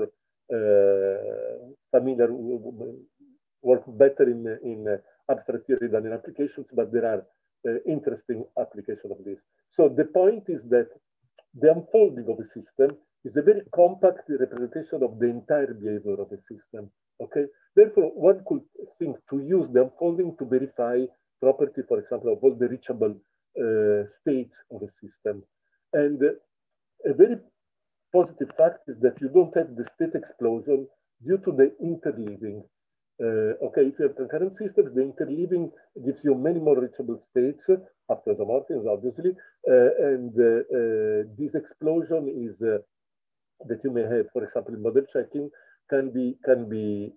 uh, familiar, work better in, in abstract theory than in applications, but there are uh, interesting applications of this. So the point is that the unfolding of a system is a very compact representation of the entire behavior of a system, okay? Therefore, one could think to use the unfolding to verify property, for example, of all the reachable uh, states of a system. And uh, a very positive fact is that you don't have the state explosion due to the interleaving. Uh, okay, if you have concurrent systems, the interleaving gives you many more reachable states, after the isomorphisms, obviously, uh, and uh, uh, this explosion is uh, that you may have, for example, in model checking, can be can be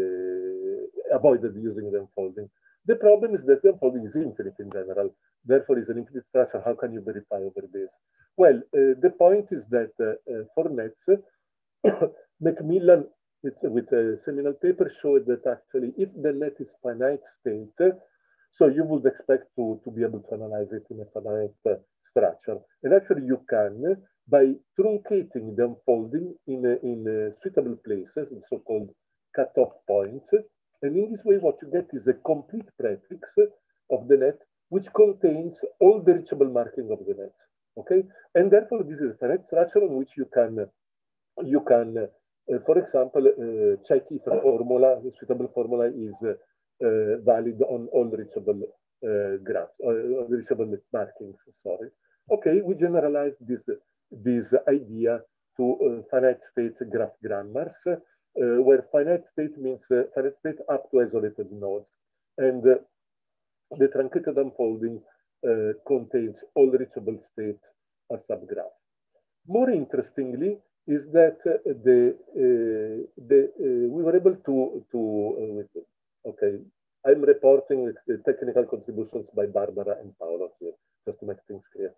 uh, avoided using the unfolding. The problem is that the unfolding is infinite in general. Therefore, it's an infinite structure. How can you verify over this? Well, uh, the point is that uh, uh, for nets, Macmillan, with, with a seminal paper, showed that actually, if the net is finite state, so you would expect to, to be able to analyze it in a finite uh, structure. And actually, you can, by truncating the unfolding in, uh, in uh, suitable places, the so-called cutoff points. And in this way, what you get is a complete prefix of the net, which contains all the reachable marking of the net. Okay, and therefore this is a finite structure on which you can, you can, uh, for example, uh, check if a formula, a suitable formula, is uh, uh, valid on all reachable uh, graphs, or reachable markings. Sorry. Okay, we generalize this this idea to uh, finite state graph grammars, uh, where finite state means uh, finite state up to isolated nodes, and uh, the truncated unfolding uh, contains all reachable states as subgraph. More interestingly, is that uh, the uh, the uh, we were able to to uh, okay. I'm reporting the technical contributions by Barbara and Paolo here, just to make things clear.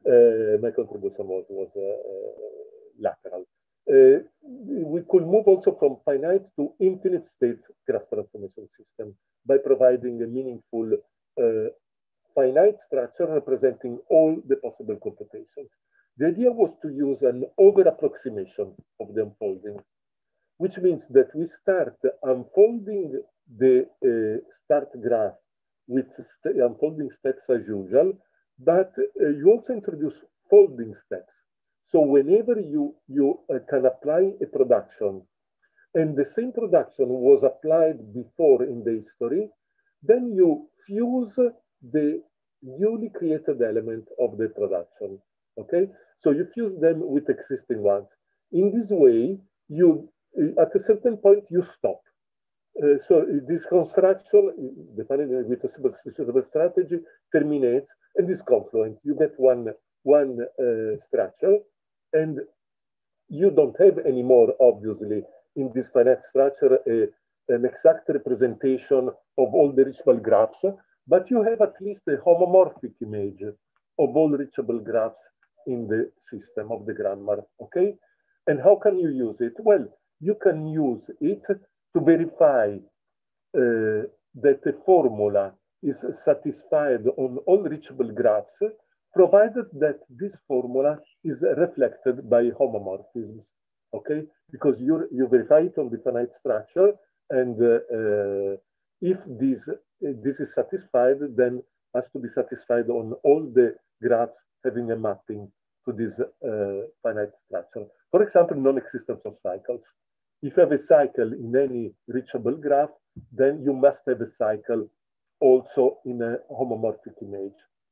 Uh, my contribution was was uh, uh, lateral. Uh, we could move also from finite to infinite state graph transformation system by providing a meaningful uh, finite structure representing all the possible computations. The idea was to use an over-approximation of the unfolding, which means that we start unfolding the uh, start graph with st unfolding steps as usual, but uh, you also introduce folding steps. So whenever you, you uh, can apply a production, and the same production was applied before in the history, then you fuse the newly created element of the production, okay? So you fuse them with existing ones. In this way, you, at a certain point, you stop. Uh, so this construction, defined with a suitable strategy, terminates and is confluent. You get one, one uh, structure, and you don't have anymore, obviously, in this finite structure, a, an exact representation of all the reachable graphs, but you have at least a homomorphic image of all reachable graphs in the system of the grammar, okay? And how can you use it? Well, you can use it to verify uh, that the formula is satisfied on all reachable graphs, provided that this formula is reflected by homomorphisms, okay? Because you, you verify it on the finite structure, and uh, uh, if this, uh, this is satisfied, then has to be satisfied on all the graphs having a mapping to this uh, finite structure. For example, non-existence of cycles. If you have a cycle in any reachable graph, then you must have a cycle also in a homomorphic image.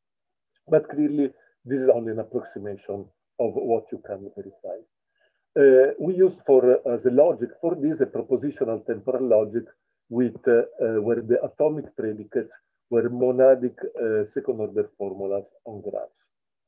But clearly, this is only an approximation of what you can verify. Uh, we used for uh, as a logic for this a propositional temporal logic with uh, uh, where the atomic predicates were monadic uh, second-order formulas on graphs.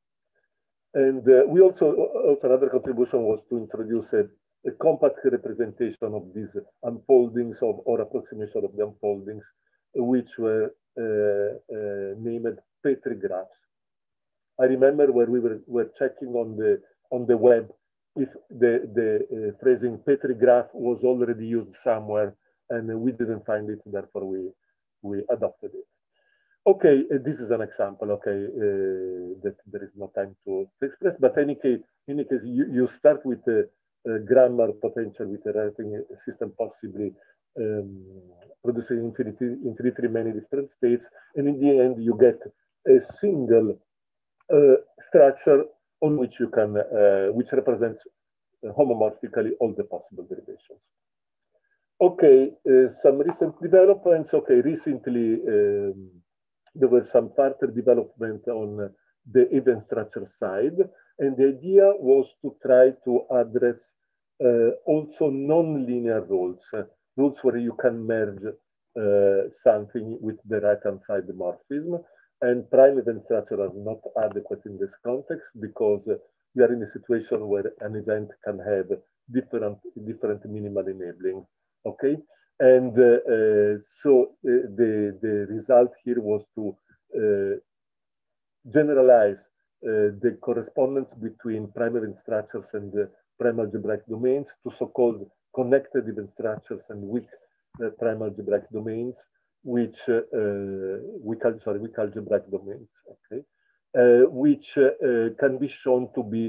And uh, we also, also another contribution was to introduce a, a compact representation of these unfoldings of, or approximation of the unfoldings, which were uh, uh, named Petri graphs. I remember where we were, were checking on the on the web if the the uh, phrasing Petri graph was already used somewhere, and we didn't find it. Therefore, we we adopted it. Okay, uh, this is an example. Okay, uh, that there is no time to, to express. But in any case, in any case, you, you start with a, a grammar potential with a writing system possibly um, producing infinity, infinitely many different states, and in the end, you get a single Uh, structure on which you can, uh, which represents uh, homomorphically all the possible derivations. Okay, uh, some recent developments. Okay, recently um, there were some further development on the event structure side, and the idea was to try to address uh, also non-linear rules, uh, rules where you can merge uh, something with the right-hand side morphism. And prime event structure are not adequate in this context because uh, we are in a situation where an event can have different, different minimal enabling, okay? And uh, uh, so uh, the, the result here was to uh, generalize uh, the correspondence between prime event structures and uh, prime algebraic domains to so-called connected event structures and weak uh, prime algebraic domains, which uh, uh, weak, sorry, weak algebraic domains, okay, uh, which uh, uh, can be shown to be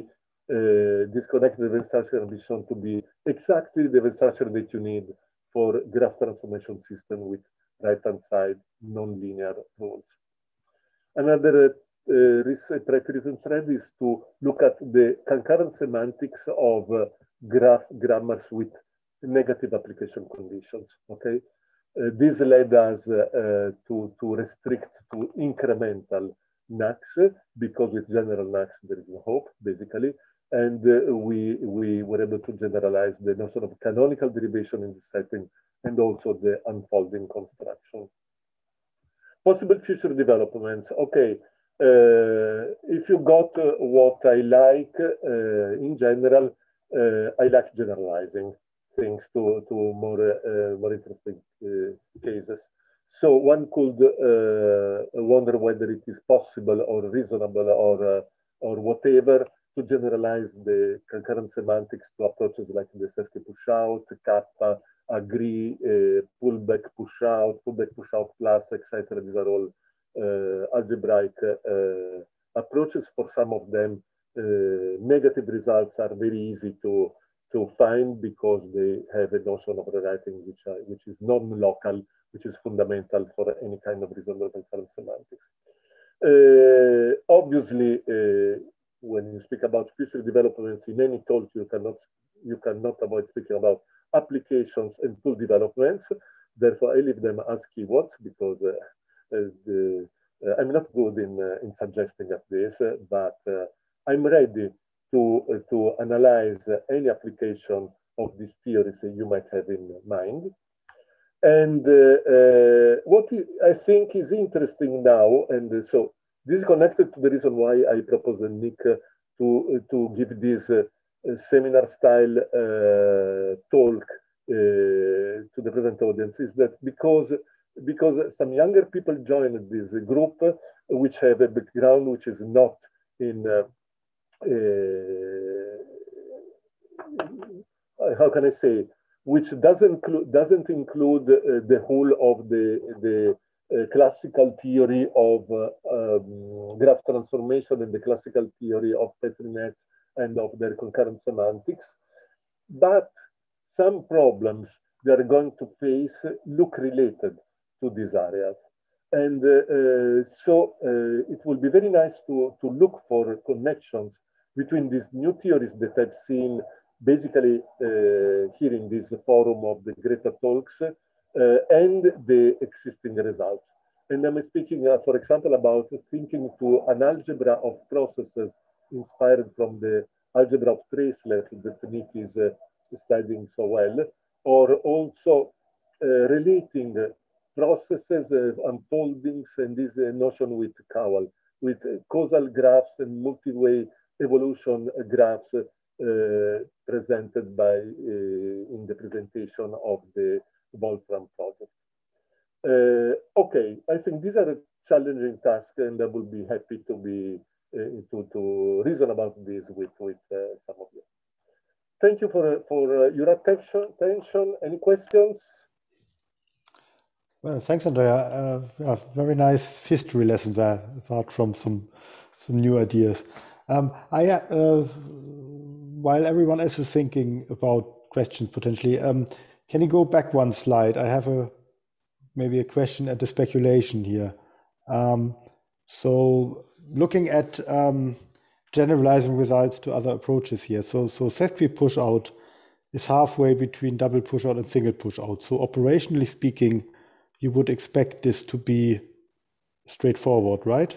uh, this connected event structure can be shown to be exactly the event structure that you need for graph transformation system with right-hand side nonlinear rules. Another uh, research thread is to look at the concurrent semantics of uh, graph grammars with negative application conditions. Okay, uh, this led us uh, uh, to to restrict to incremental N A Cs because with general N A Cs there is no hope basically, and uh, we we were able to generalize the notion of canonical derivation in this setting and also the unfolding construction. Possible future developments. Okay, uh, if you got uh, what I like uh, in general, uh, I like generalizing things to, to more, uh, more interesting uh, cases. So one could uh, wonder whether it is possible or reasonable or, uh, or whatever to generalize the concurrent semantics to approaches like the Sesky push-out, kappa, agree, uh, pullback, push out, pullback, push out plus, et cetera. These are all uh, algebraic uh, approaches. For some of them, uh, negative results are very easy to, to find because they have a notion of rewriting which, are, which is non-local, which is fundamental for any kind of reasonable concurrent semantics. Uh, obviously, uh, when you speak about future developments in any talk, you cannot, you cannot avoid speaking about applications and tool developments. Therefore, I leave them as keywords because uh, uh, the, uh, I'm not good in, uh, in suggesting at this, uh, but uh, I'm ready to, uh, to analyze uh, any application of these theories that you might have in mind. And uh, uh, what I think is interesting now, and uh, so this is connected to the reason why I proposed Nick uh, to, uh, to give this uh, seminar style uh, talk uh, to the present audience is that because because some younger people joined this group uh, which have a background which is not in uh, uh, how can I say, which doesn't doesn't include uh, the whole of the the uh, classical theory of uh, um, graph transformation and the classical theory of Petri Nets and of their concurrent semantics, but some problems they are going to face look related to these areas. And uh, uh, so uh, it will be very nice to, to look for connections between these new theories that I've seen basically uh, here in this forum of the GReTA talks uh, and the existing results. And I'm speaking, uh, for example, about thinking to an algebra of processes inspired from the algebra of tracelets that Nick is uh, studying so well, or also uh, relating processes, uh, unfoldings, and this uh, notion with Cowell, with uh, causal graphs and multi-way evolution graphs uh, presented by uh, in the presentation of the Wolfram project. Uh, okay, I think these are challenging tasks, and I will be happy to be uh, to, to reason about this with with uh, some of you. Thank you for for uh, your attention. Attention. Any questions? Well, thanks, Andrea. Uh, yeah, very nice history lesson there, apart from some some new ideas. Um, I, uh, while everyone else is thinking about questions potentially, um, can you go back one slide? I have a maybe a question at the speculation here. Um, so looking at um, generalizing results to other approaches here. So so Sesqui push out is halfway between double push out and single push out. So operationally speaking, you would expect this to be straightforward, right?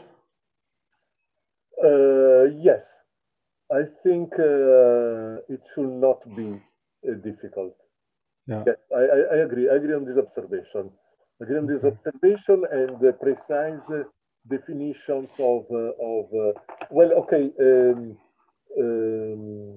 Uh, yes, I think uh, it should not be uh, difficult. Yeah. Yes, I, I, I agree. I agree on this observation. I agree on this okay. observation and the precise uh, definitions of uh, of uh, well, okay. Um, um,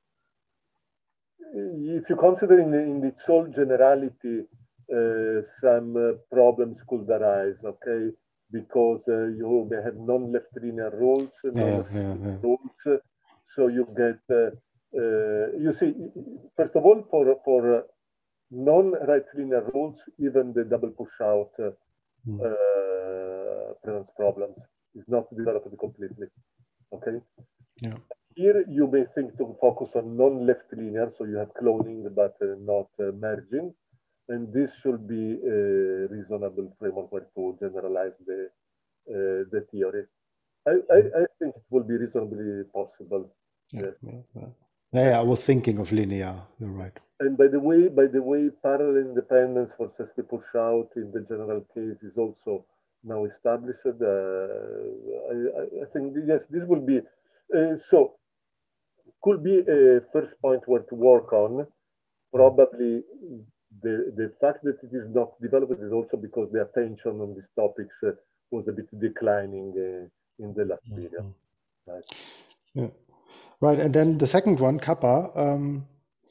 if you consider in, in its whole generality, uh, some uh, problems could arise. Okay. Because uh, you may have non-left linear rules, non-left yeah, yeah, yeah. rules, so you get, uh, uh, you see, first of all, for for uh, non-right linear rules, even the double push out uh, mm. uh, presents problems. It's not developed completely. Okay. Yeah. here you may think to focus on non-left linear, so you have cloning but uh, not uh, merging, and this should be a reasonable framework where to generalize the uh, the theory. I, I, I think it will be reasonably possible. Yeah, Yes. yeah, yeah. Yeah, I was thinking of linear. You're right. And by the way, by the way, parallel independence for Sesqui push out in the general case is also now established. Uh, I, I think yes, this will be uh, so. Could be a first point where to work on. Probably the the fact that it is not developed is also because the attention on these topics uh, was a bit declining uh, in the last Mm-hmm. period. Right. Yeah. Right, and then the second one, kappa. Um,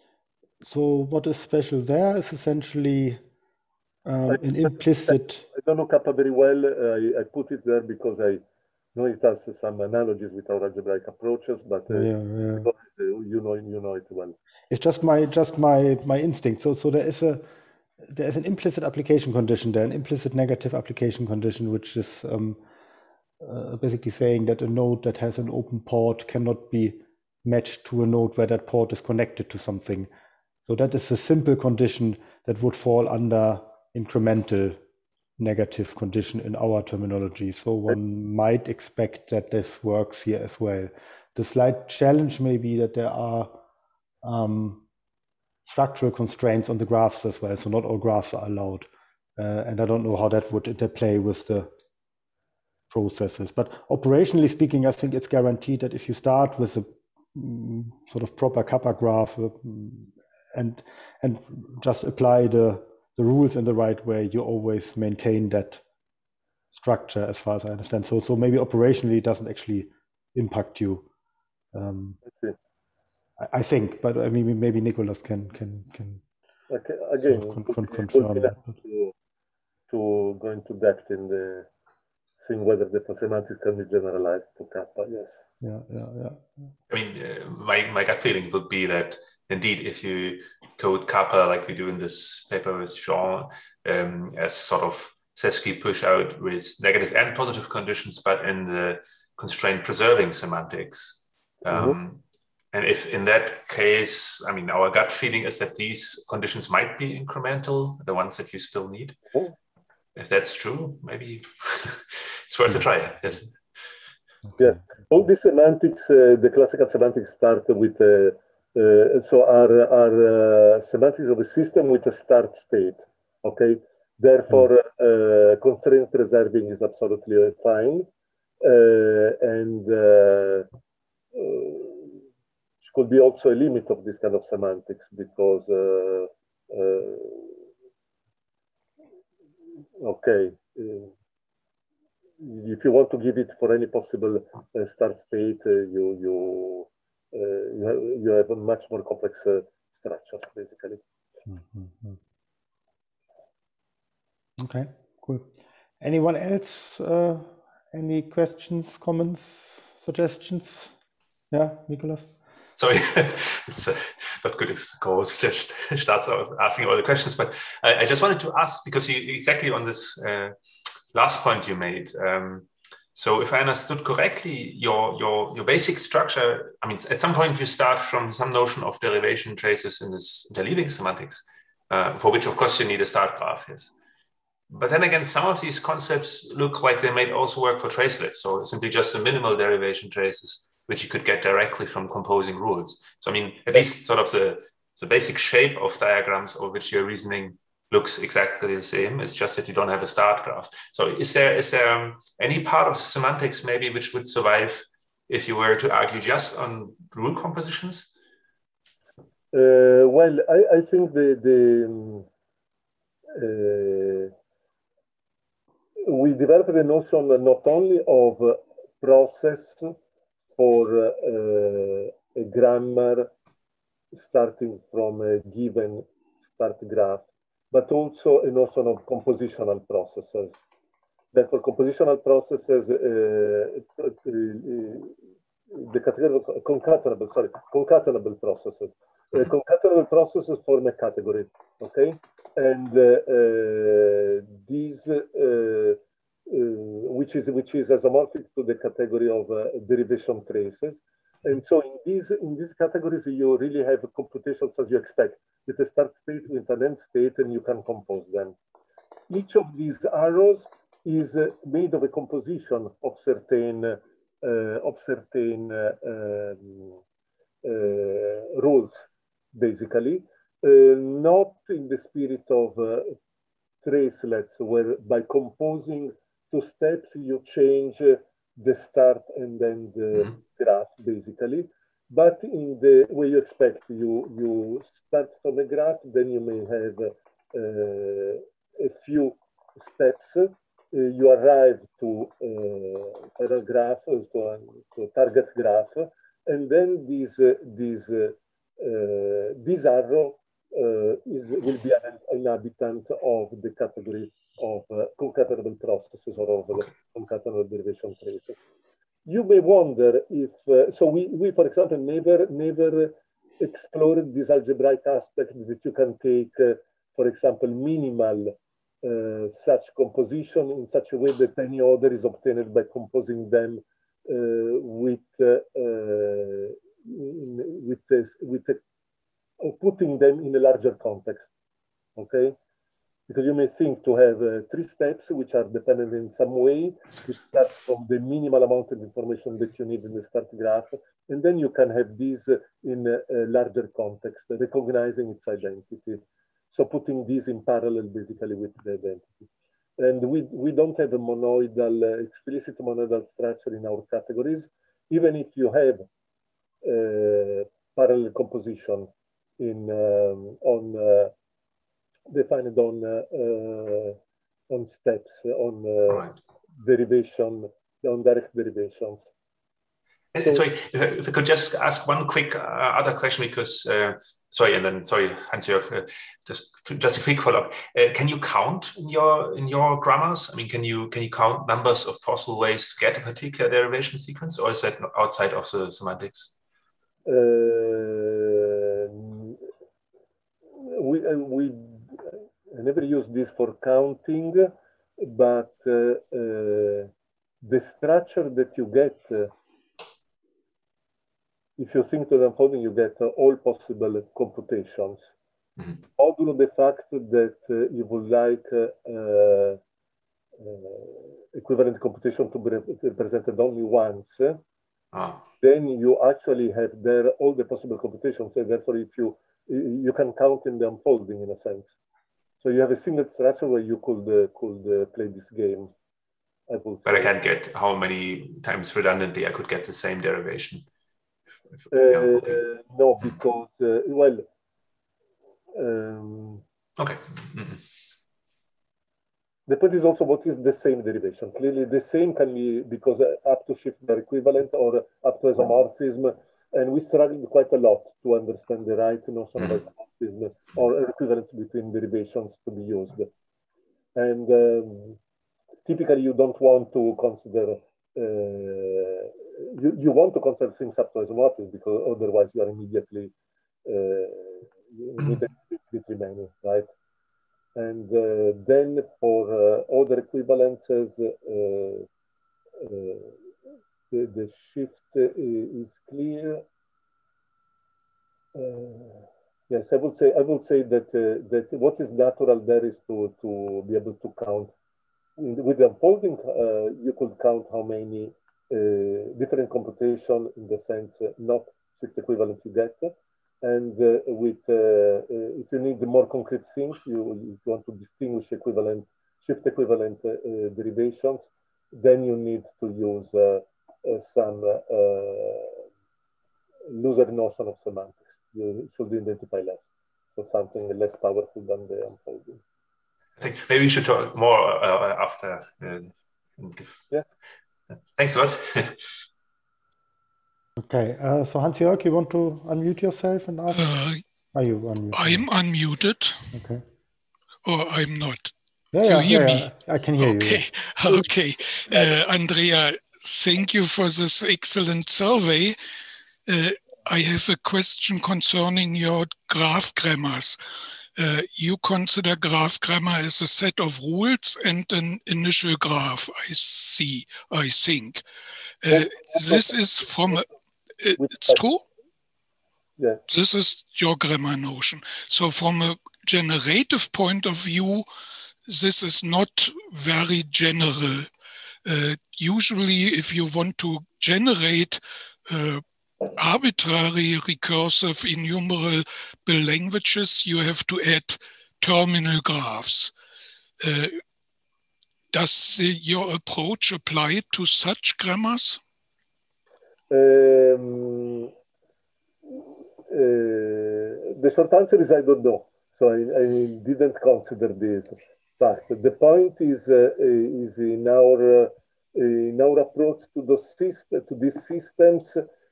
so what is special there is essentially um, an implicit. I don't know kappa very well. I, I put it there because I know it has some analogies with our algebraic approaches, but uh, Yeah, yeah. you know you know it well. It's just my just my my instinct. So so there is a there is an implicit application condition there, an implicit negative application condition, which is um, uh, basically saying that a node that has an open port cannot be matched to a node where that port is connected to something. So that is a simple condition that would fall under incremental negative condition in our terminology. So one might expect that this works here as well. The slight challenge may be that there are um, structural constraints on the graphs as well. So not all graphs are allowed. Uh, and I don't know how that would interplay with the processes. But operationally speaking, I think it's guaranteed that if you start with a mm, sort of proper kappa graph uh, and and just apply the, the rules in the right way, you always maintain that structure as far as I understand. So so maybe operationally it doesn't actually impact you. Um, I, I think, but I mean maybe Nicholas can can can okay, again sort of con con confirm that. But. To, to go into depth in the seeing whether the semantics can be generalized to kappa. Yes. Yeah, yeah, yeah. I mean, uh, my my gut feeling would be that indeed, if you code kappa like we do in this paper with Jean, um, as sort of Sesqui push out with negative and positive conditions, but in the constraint preserving semantics. Um, mm-hmm. And if in that case, I mean, our gut feeling is that these conditions might be incremental, the ones that you still need. Oh. If that's true, maybe it's worth a try. Yes. Okay. Yeah. All the semantics, uh, the classical semantics start with, uh, uh, so are, are uh, semantics of a system with a start state. Okay. Therefore, uh, constraint preserving is absolutely fine. Uh, and uh, uh, it could be also a limit of this kind of semantics because uh, uh, okay, uh, if you want to give it for any possible uh, start state, uh, you you uh, you, have, you have a much more complex uh, structure, basically. Mm-hmm. Okay, cool. Anyone else? Uh, any questions, comments, suggestions? Yeah, Nicholas? Sorry, it's uh, not good if the co-host just starts asking all the questions, but I, I just wanted to ask, because you exactly on this uh, last point you made. Um, so if I understood correctly, your, your, your basic structure, I mean, at some point you start from some notion of derivation traces in this interleaving semantics, uh, for which of course you need a start graph, yes. But then again, some of these concepts look like they might also work for tracelets. So simply just the minimal derivation traces, which you could get directly from composing rules. So, I mean, at least sort of the, the basic shape of diagrams over which your reasoning looks exactly the same. It's just that you don't have a start graph. So is there, is there any part of the semantics maybe which would survive if you were to argue just on rule compositions? Uh, well, I, I think the, the uh, we developed a notion not only of uh, process for uh, a grammar starting from a given start graph, but also a notion of compositional processes. Therefore, compositional processes, uh, uh, the category of concatenable, sorry, concatenable processes. Uh, concatenable processes form a category, okay? And uh, uh, these, uh, uh, which is which is isomorphic to the category of uh, derivation traces. And so in these, in these categories, you really have computations as you expect, with a start state, with an end state, and you can compose them. Each of these arrows is uh, made of a composition of certain, uh, of certain uh, um, uh, rules, basically, uh, not in the spirit of uh, tracelets, where by composing two steps, you change uh, the start and then the mm-hmm. graph, basically. But in the way you expect, you, you start from a graph, then you may have uh, a few steps. Uh, you arrive to uh, a graph, to a, to a target graph, and then these, uh, these, uh, uh, this arrow uh, is, will be an inhabitant of the category of uh, concatenable processes or of the concatenable derivation traces. You may wonder if, uh, so we, we, for example, never, never explored this algebraic aspect that you can take, uh, for example, minimal uh, such composition in such a way that any order is obtained by composing them uh, with, uh, uh, with, a, with a, or putting them in a larger context, okay? Because you may think to have uh, three steps which are dependent in some way. You start from the minimal amount of information that you need in the start graph, and then you can have these in a, a larger context, recognizing its identity. So putting these in parallel basically with the identity. And we, we don't have a monoidal, uh, explicit monoidal structure in our categories, even if you have uh, parallel composition in, um, on uh, defined on uh, uh, on steps, on uh, right. derivation, on direct derivations. And, so, sorry, if I could just ask one quick uh, other question, because uh, sorry, and then sorry, Hans-Jörg, uh, just just a quick follow-up. Uh, can you count in your in your grammars? I mean, can you can you count numbers of possible ways to get a particular derivation sequence, or is that outside of the semantics? Uh, we uh, we. I never use this for counting, but uh, uh, the structure that you get, uh, if you think to the unfolding, you get uh, all possible computations. Mm-hmm. Although the fact that uh, you would like uh, uh, uh, equivalent computation to be represented only once, ah. then you actually have there all the possible computations, and therefore if you, you can count in the unfolding in a sense. So you have a single structure where you could uh, could uh, play this game. I would but say. I can't get how many times redundantly I could get the same derivation. If, if, uh, yeah, okay. No, because uh, well. Um, okay. Mm-hmm. The point is also what is the same derivation. Clearly, the same can be because uh, up to shift are equivalent or up to isomorphism, and we struggled quite a lot to understand the right notion mm-hmm. of isomorphism or equivalence between derivations to be used. And um, typically, you don't want to consider, uh, you, you want to consider things up to isomorphism because otherwise you are immediately, uh, immediately many, right? And uh, then for uh, other equivalences, uh, uh, the, the shift is clear. Uh, yes, I would say I would say that uh, that what is natural there is to to be able to count. In, with the unfolding, uh, you could count how many uh, different computation in the sense uh, not shift equivalent you get. And uh, with, uh, uh, if you need the more concrete things, you, you want to distinguish equivalent, shift equivalent uh, uh, derivations, then you need to use uh, uh, some uh, looser notion of semantics. You should identify less, so something less powerful than the unfolding. I think maybe we should talk more uh, after. Uh, give... Yeah. Thanks a lot. Okay, uh, so Hans-Jörg, you want to unmute yourself and ask? Uh, Are you unmuted? I'm unmuted. Okay. Or I'm not. Yeah, you yeah, hear yeah, me? Yeah. I can hear okay. you. Okay. Okay. Uh, Andrea, thank you for this excellent survey. Uh, I have a question concerning your graph grammars. Uh, you consider graph grammar as a set of rules and an initial graph, I see, I think. Uh, this is from a, it's true. Yeah. This is your grammar notion. So from a generative point of view, this is not very general. Uh, usually, if you want to generate uh, arbitrary recursive enumerable languages, you have to add terminal graphs. Uh, does the, your approach apply to such grammars? Um, uh, the short answer is I don't know. So I, I didn't consider this fact. The point is, uh, is in our uh, in our approach to those systems, to these systems,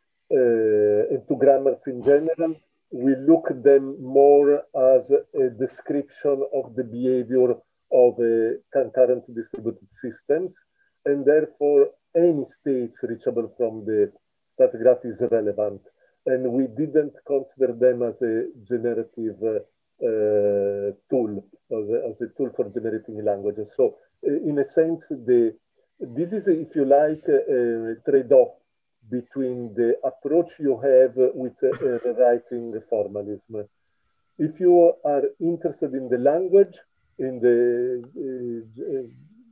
uh, and to grammars in general, we look at them more as a description of the behavior of a concurrent distributed systems, and therefore any states reachable from the stat graph is relevant. And we didn't consider them as a generative uh, uh, tool, as a, as a tool for generating languages. So uh, in a sense, the this is, if you like, a, a trade-off between the approach you have with uh, rewriting formalism. If you are interested in the language, in the uh,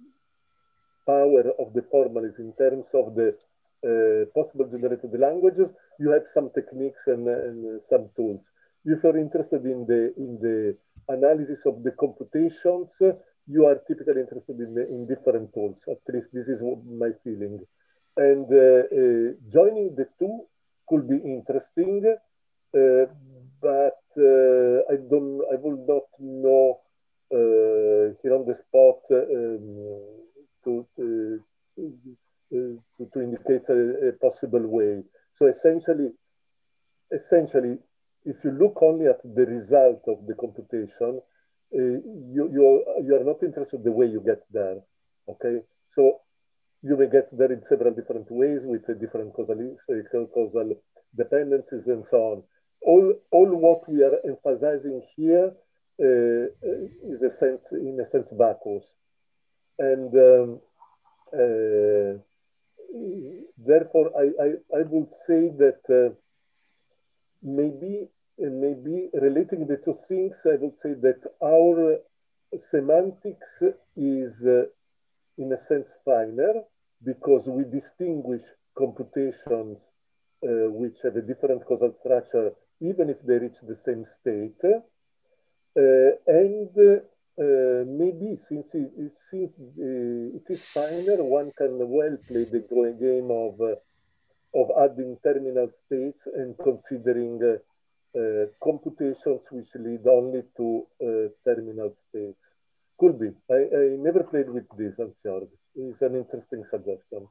power of the formalism in terms of the uh, possible generated languages, you have some techniques and, and some tools. If you're interested in the, in the analysis of the computations, you are typically interested in, the, in different tools. At least this is my feeling. And uh, uh, joining the two could be interesting, uh, but uh, I don't, I will not know uh, here on the spot um, to, to, to, to indicate a, a possible way. So essentially, essentially, if you look only at the result of the computation, uh, you, you, you are not interested in the way you get there, okay? So you may get there in several different ways with uh, different causal, causal dependencies and so on. All, all what we are emphasizing here uh, is a sense, in a sense, vacuous. And um, uh, therefore, I, I, I would say that uh, maybe, maybe relating the two things, I would say that our semantics is, uh, in a sense, finer, because we distinguish computations uh, which have a different causal structure, even if they reach the same state. Uh, and uh, maybe since, it, since uh, it is finer, one can well play the game of, uh, of adding terminal states and considering uh, uh, computations which lead only to uh, terminal states. Could be. I, I never played with this, I'm sure. It's an interesting suggestion.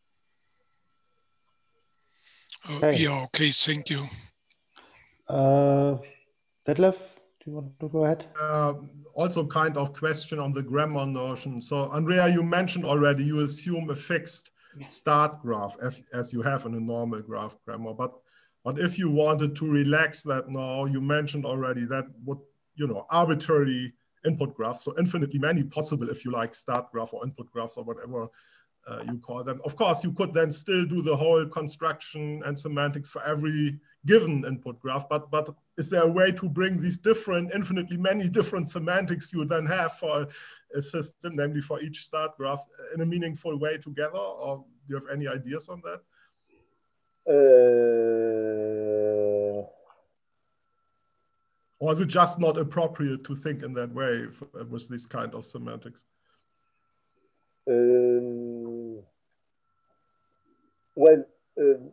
Uh, okay. Yeah, okay, thank you. Uh, Detlef, do you want to go ahead? Uh, also kind of question on the grammar notion. So Andrea, you mentioned already, you assume a fixed start graph as, as you have in a normal graph grammar. But, but if you wanted to relax that now, you mentioned already that would, you know, arbitrary input graphs, so infinitely many possible, if you like, start graph or input graphs or whatever uh, you call them. Of course, you could then still do the whole construction and semantics for every given input graph, but, but is there a way to bring these different, infinitely many different semantics you then have for a system, namely for each start graph, in a meaningful way together? Or do you have any ideas on that? Uh... Or is it just not appropriate to think in that way with this kind of semantics? Um, well, um,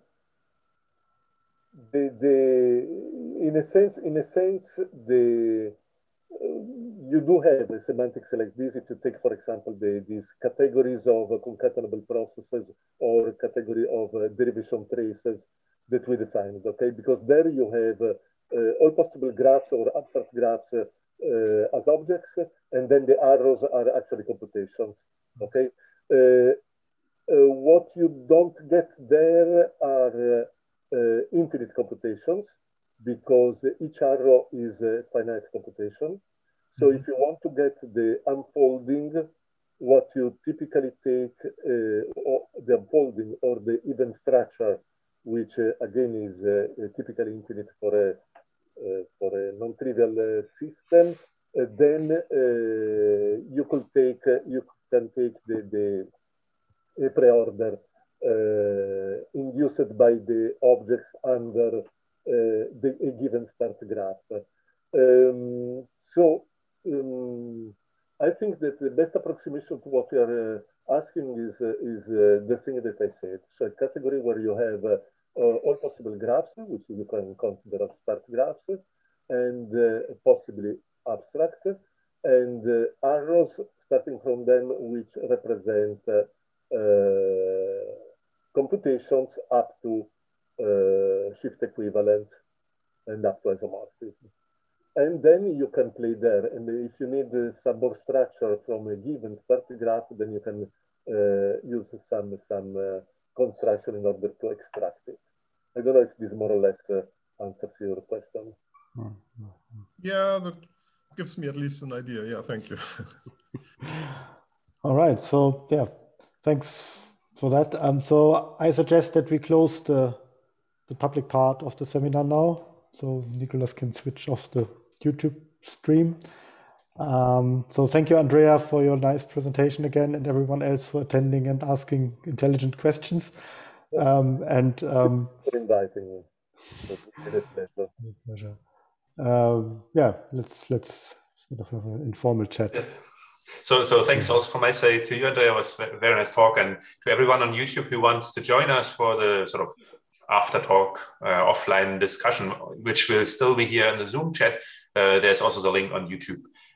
the, the, in a sense, in a sense, the uh, you do have a semantics like this. If you take, for example, the, these categories of uh, concatenable processes or category of uh, derivation traces that we defined, okay? Because there you have uh, Uh, all possible graphs or abstract graphs uh, uh, as objects, and then the arrows are actually computations, okay? Uh, uh, what you don't get there are uh, uh, infinite computations, because each arrow is a finite computation. So mm-hmm. if you want to get the unfolding, what you typically take, uh, or the unfolding or the even structure, which uh, again is uh, typically infinite for a uh, for a non-trivial uh, system, uh, then uh, you could take uh, you can take the the a preorder uh, induced by the objects under uh, the, a given start graph. Um, so um, I think that the best approximation to what you are uh, asking is uh, is uh, the thing that I said. So a category where you have uh, uh, all possible graphs, which you can consider as start graphs, and uh, possibly abstract, and uh, arrows starting from them which represent uh, uh, computations up to uh, shift equivalence and up to isomorphism. And then you can play there. And if you need uh, some more structure from a given start graph, then you can uh, use some, some uh, construction in order to extract it. I don't know if this more or less uh, answers your question. Yeah, that gives me at least an idea. Yeah, thank you. All right. So, yeah, thanks for that. Um, so I suggest that we close the, the public part of the seminar now. So Nicholas can switch off the YouTube stream. Um, so thank you, Andrea, for your nice presentation again, and everyone else for attending and asking intelligent questions. Um, and um, for inviting me. Pleasure. Um, yeah, let's let's sort of have an informal chat. Yes. So, so thanks also from my side to you, Andrea. It was a very nice talk, and to everyone on YouTube who wants to join us for the sort of after talk uh, offline discussion, which will still be here in the Zoom chat. Uh, there's also the link on YouTube.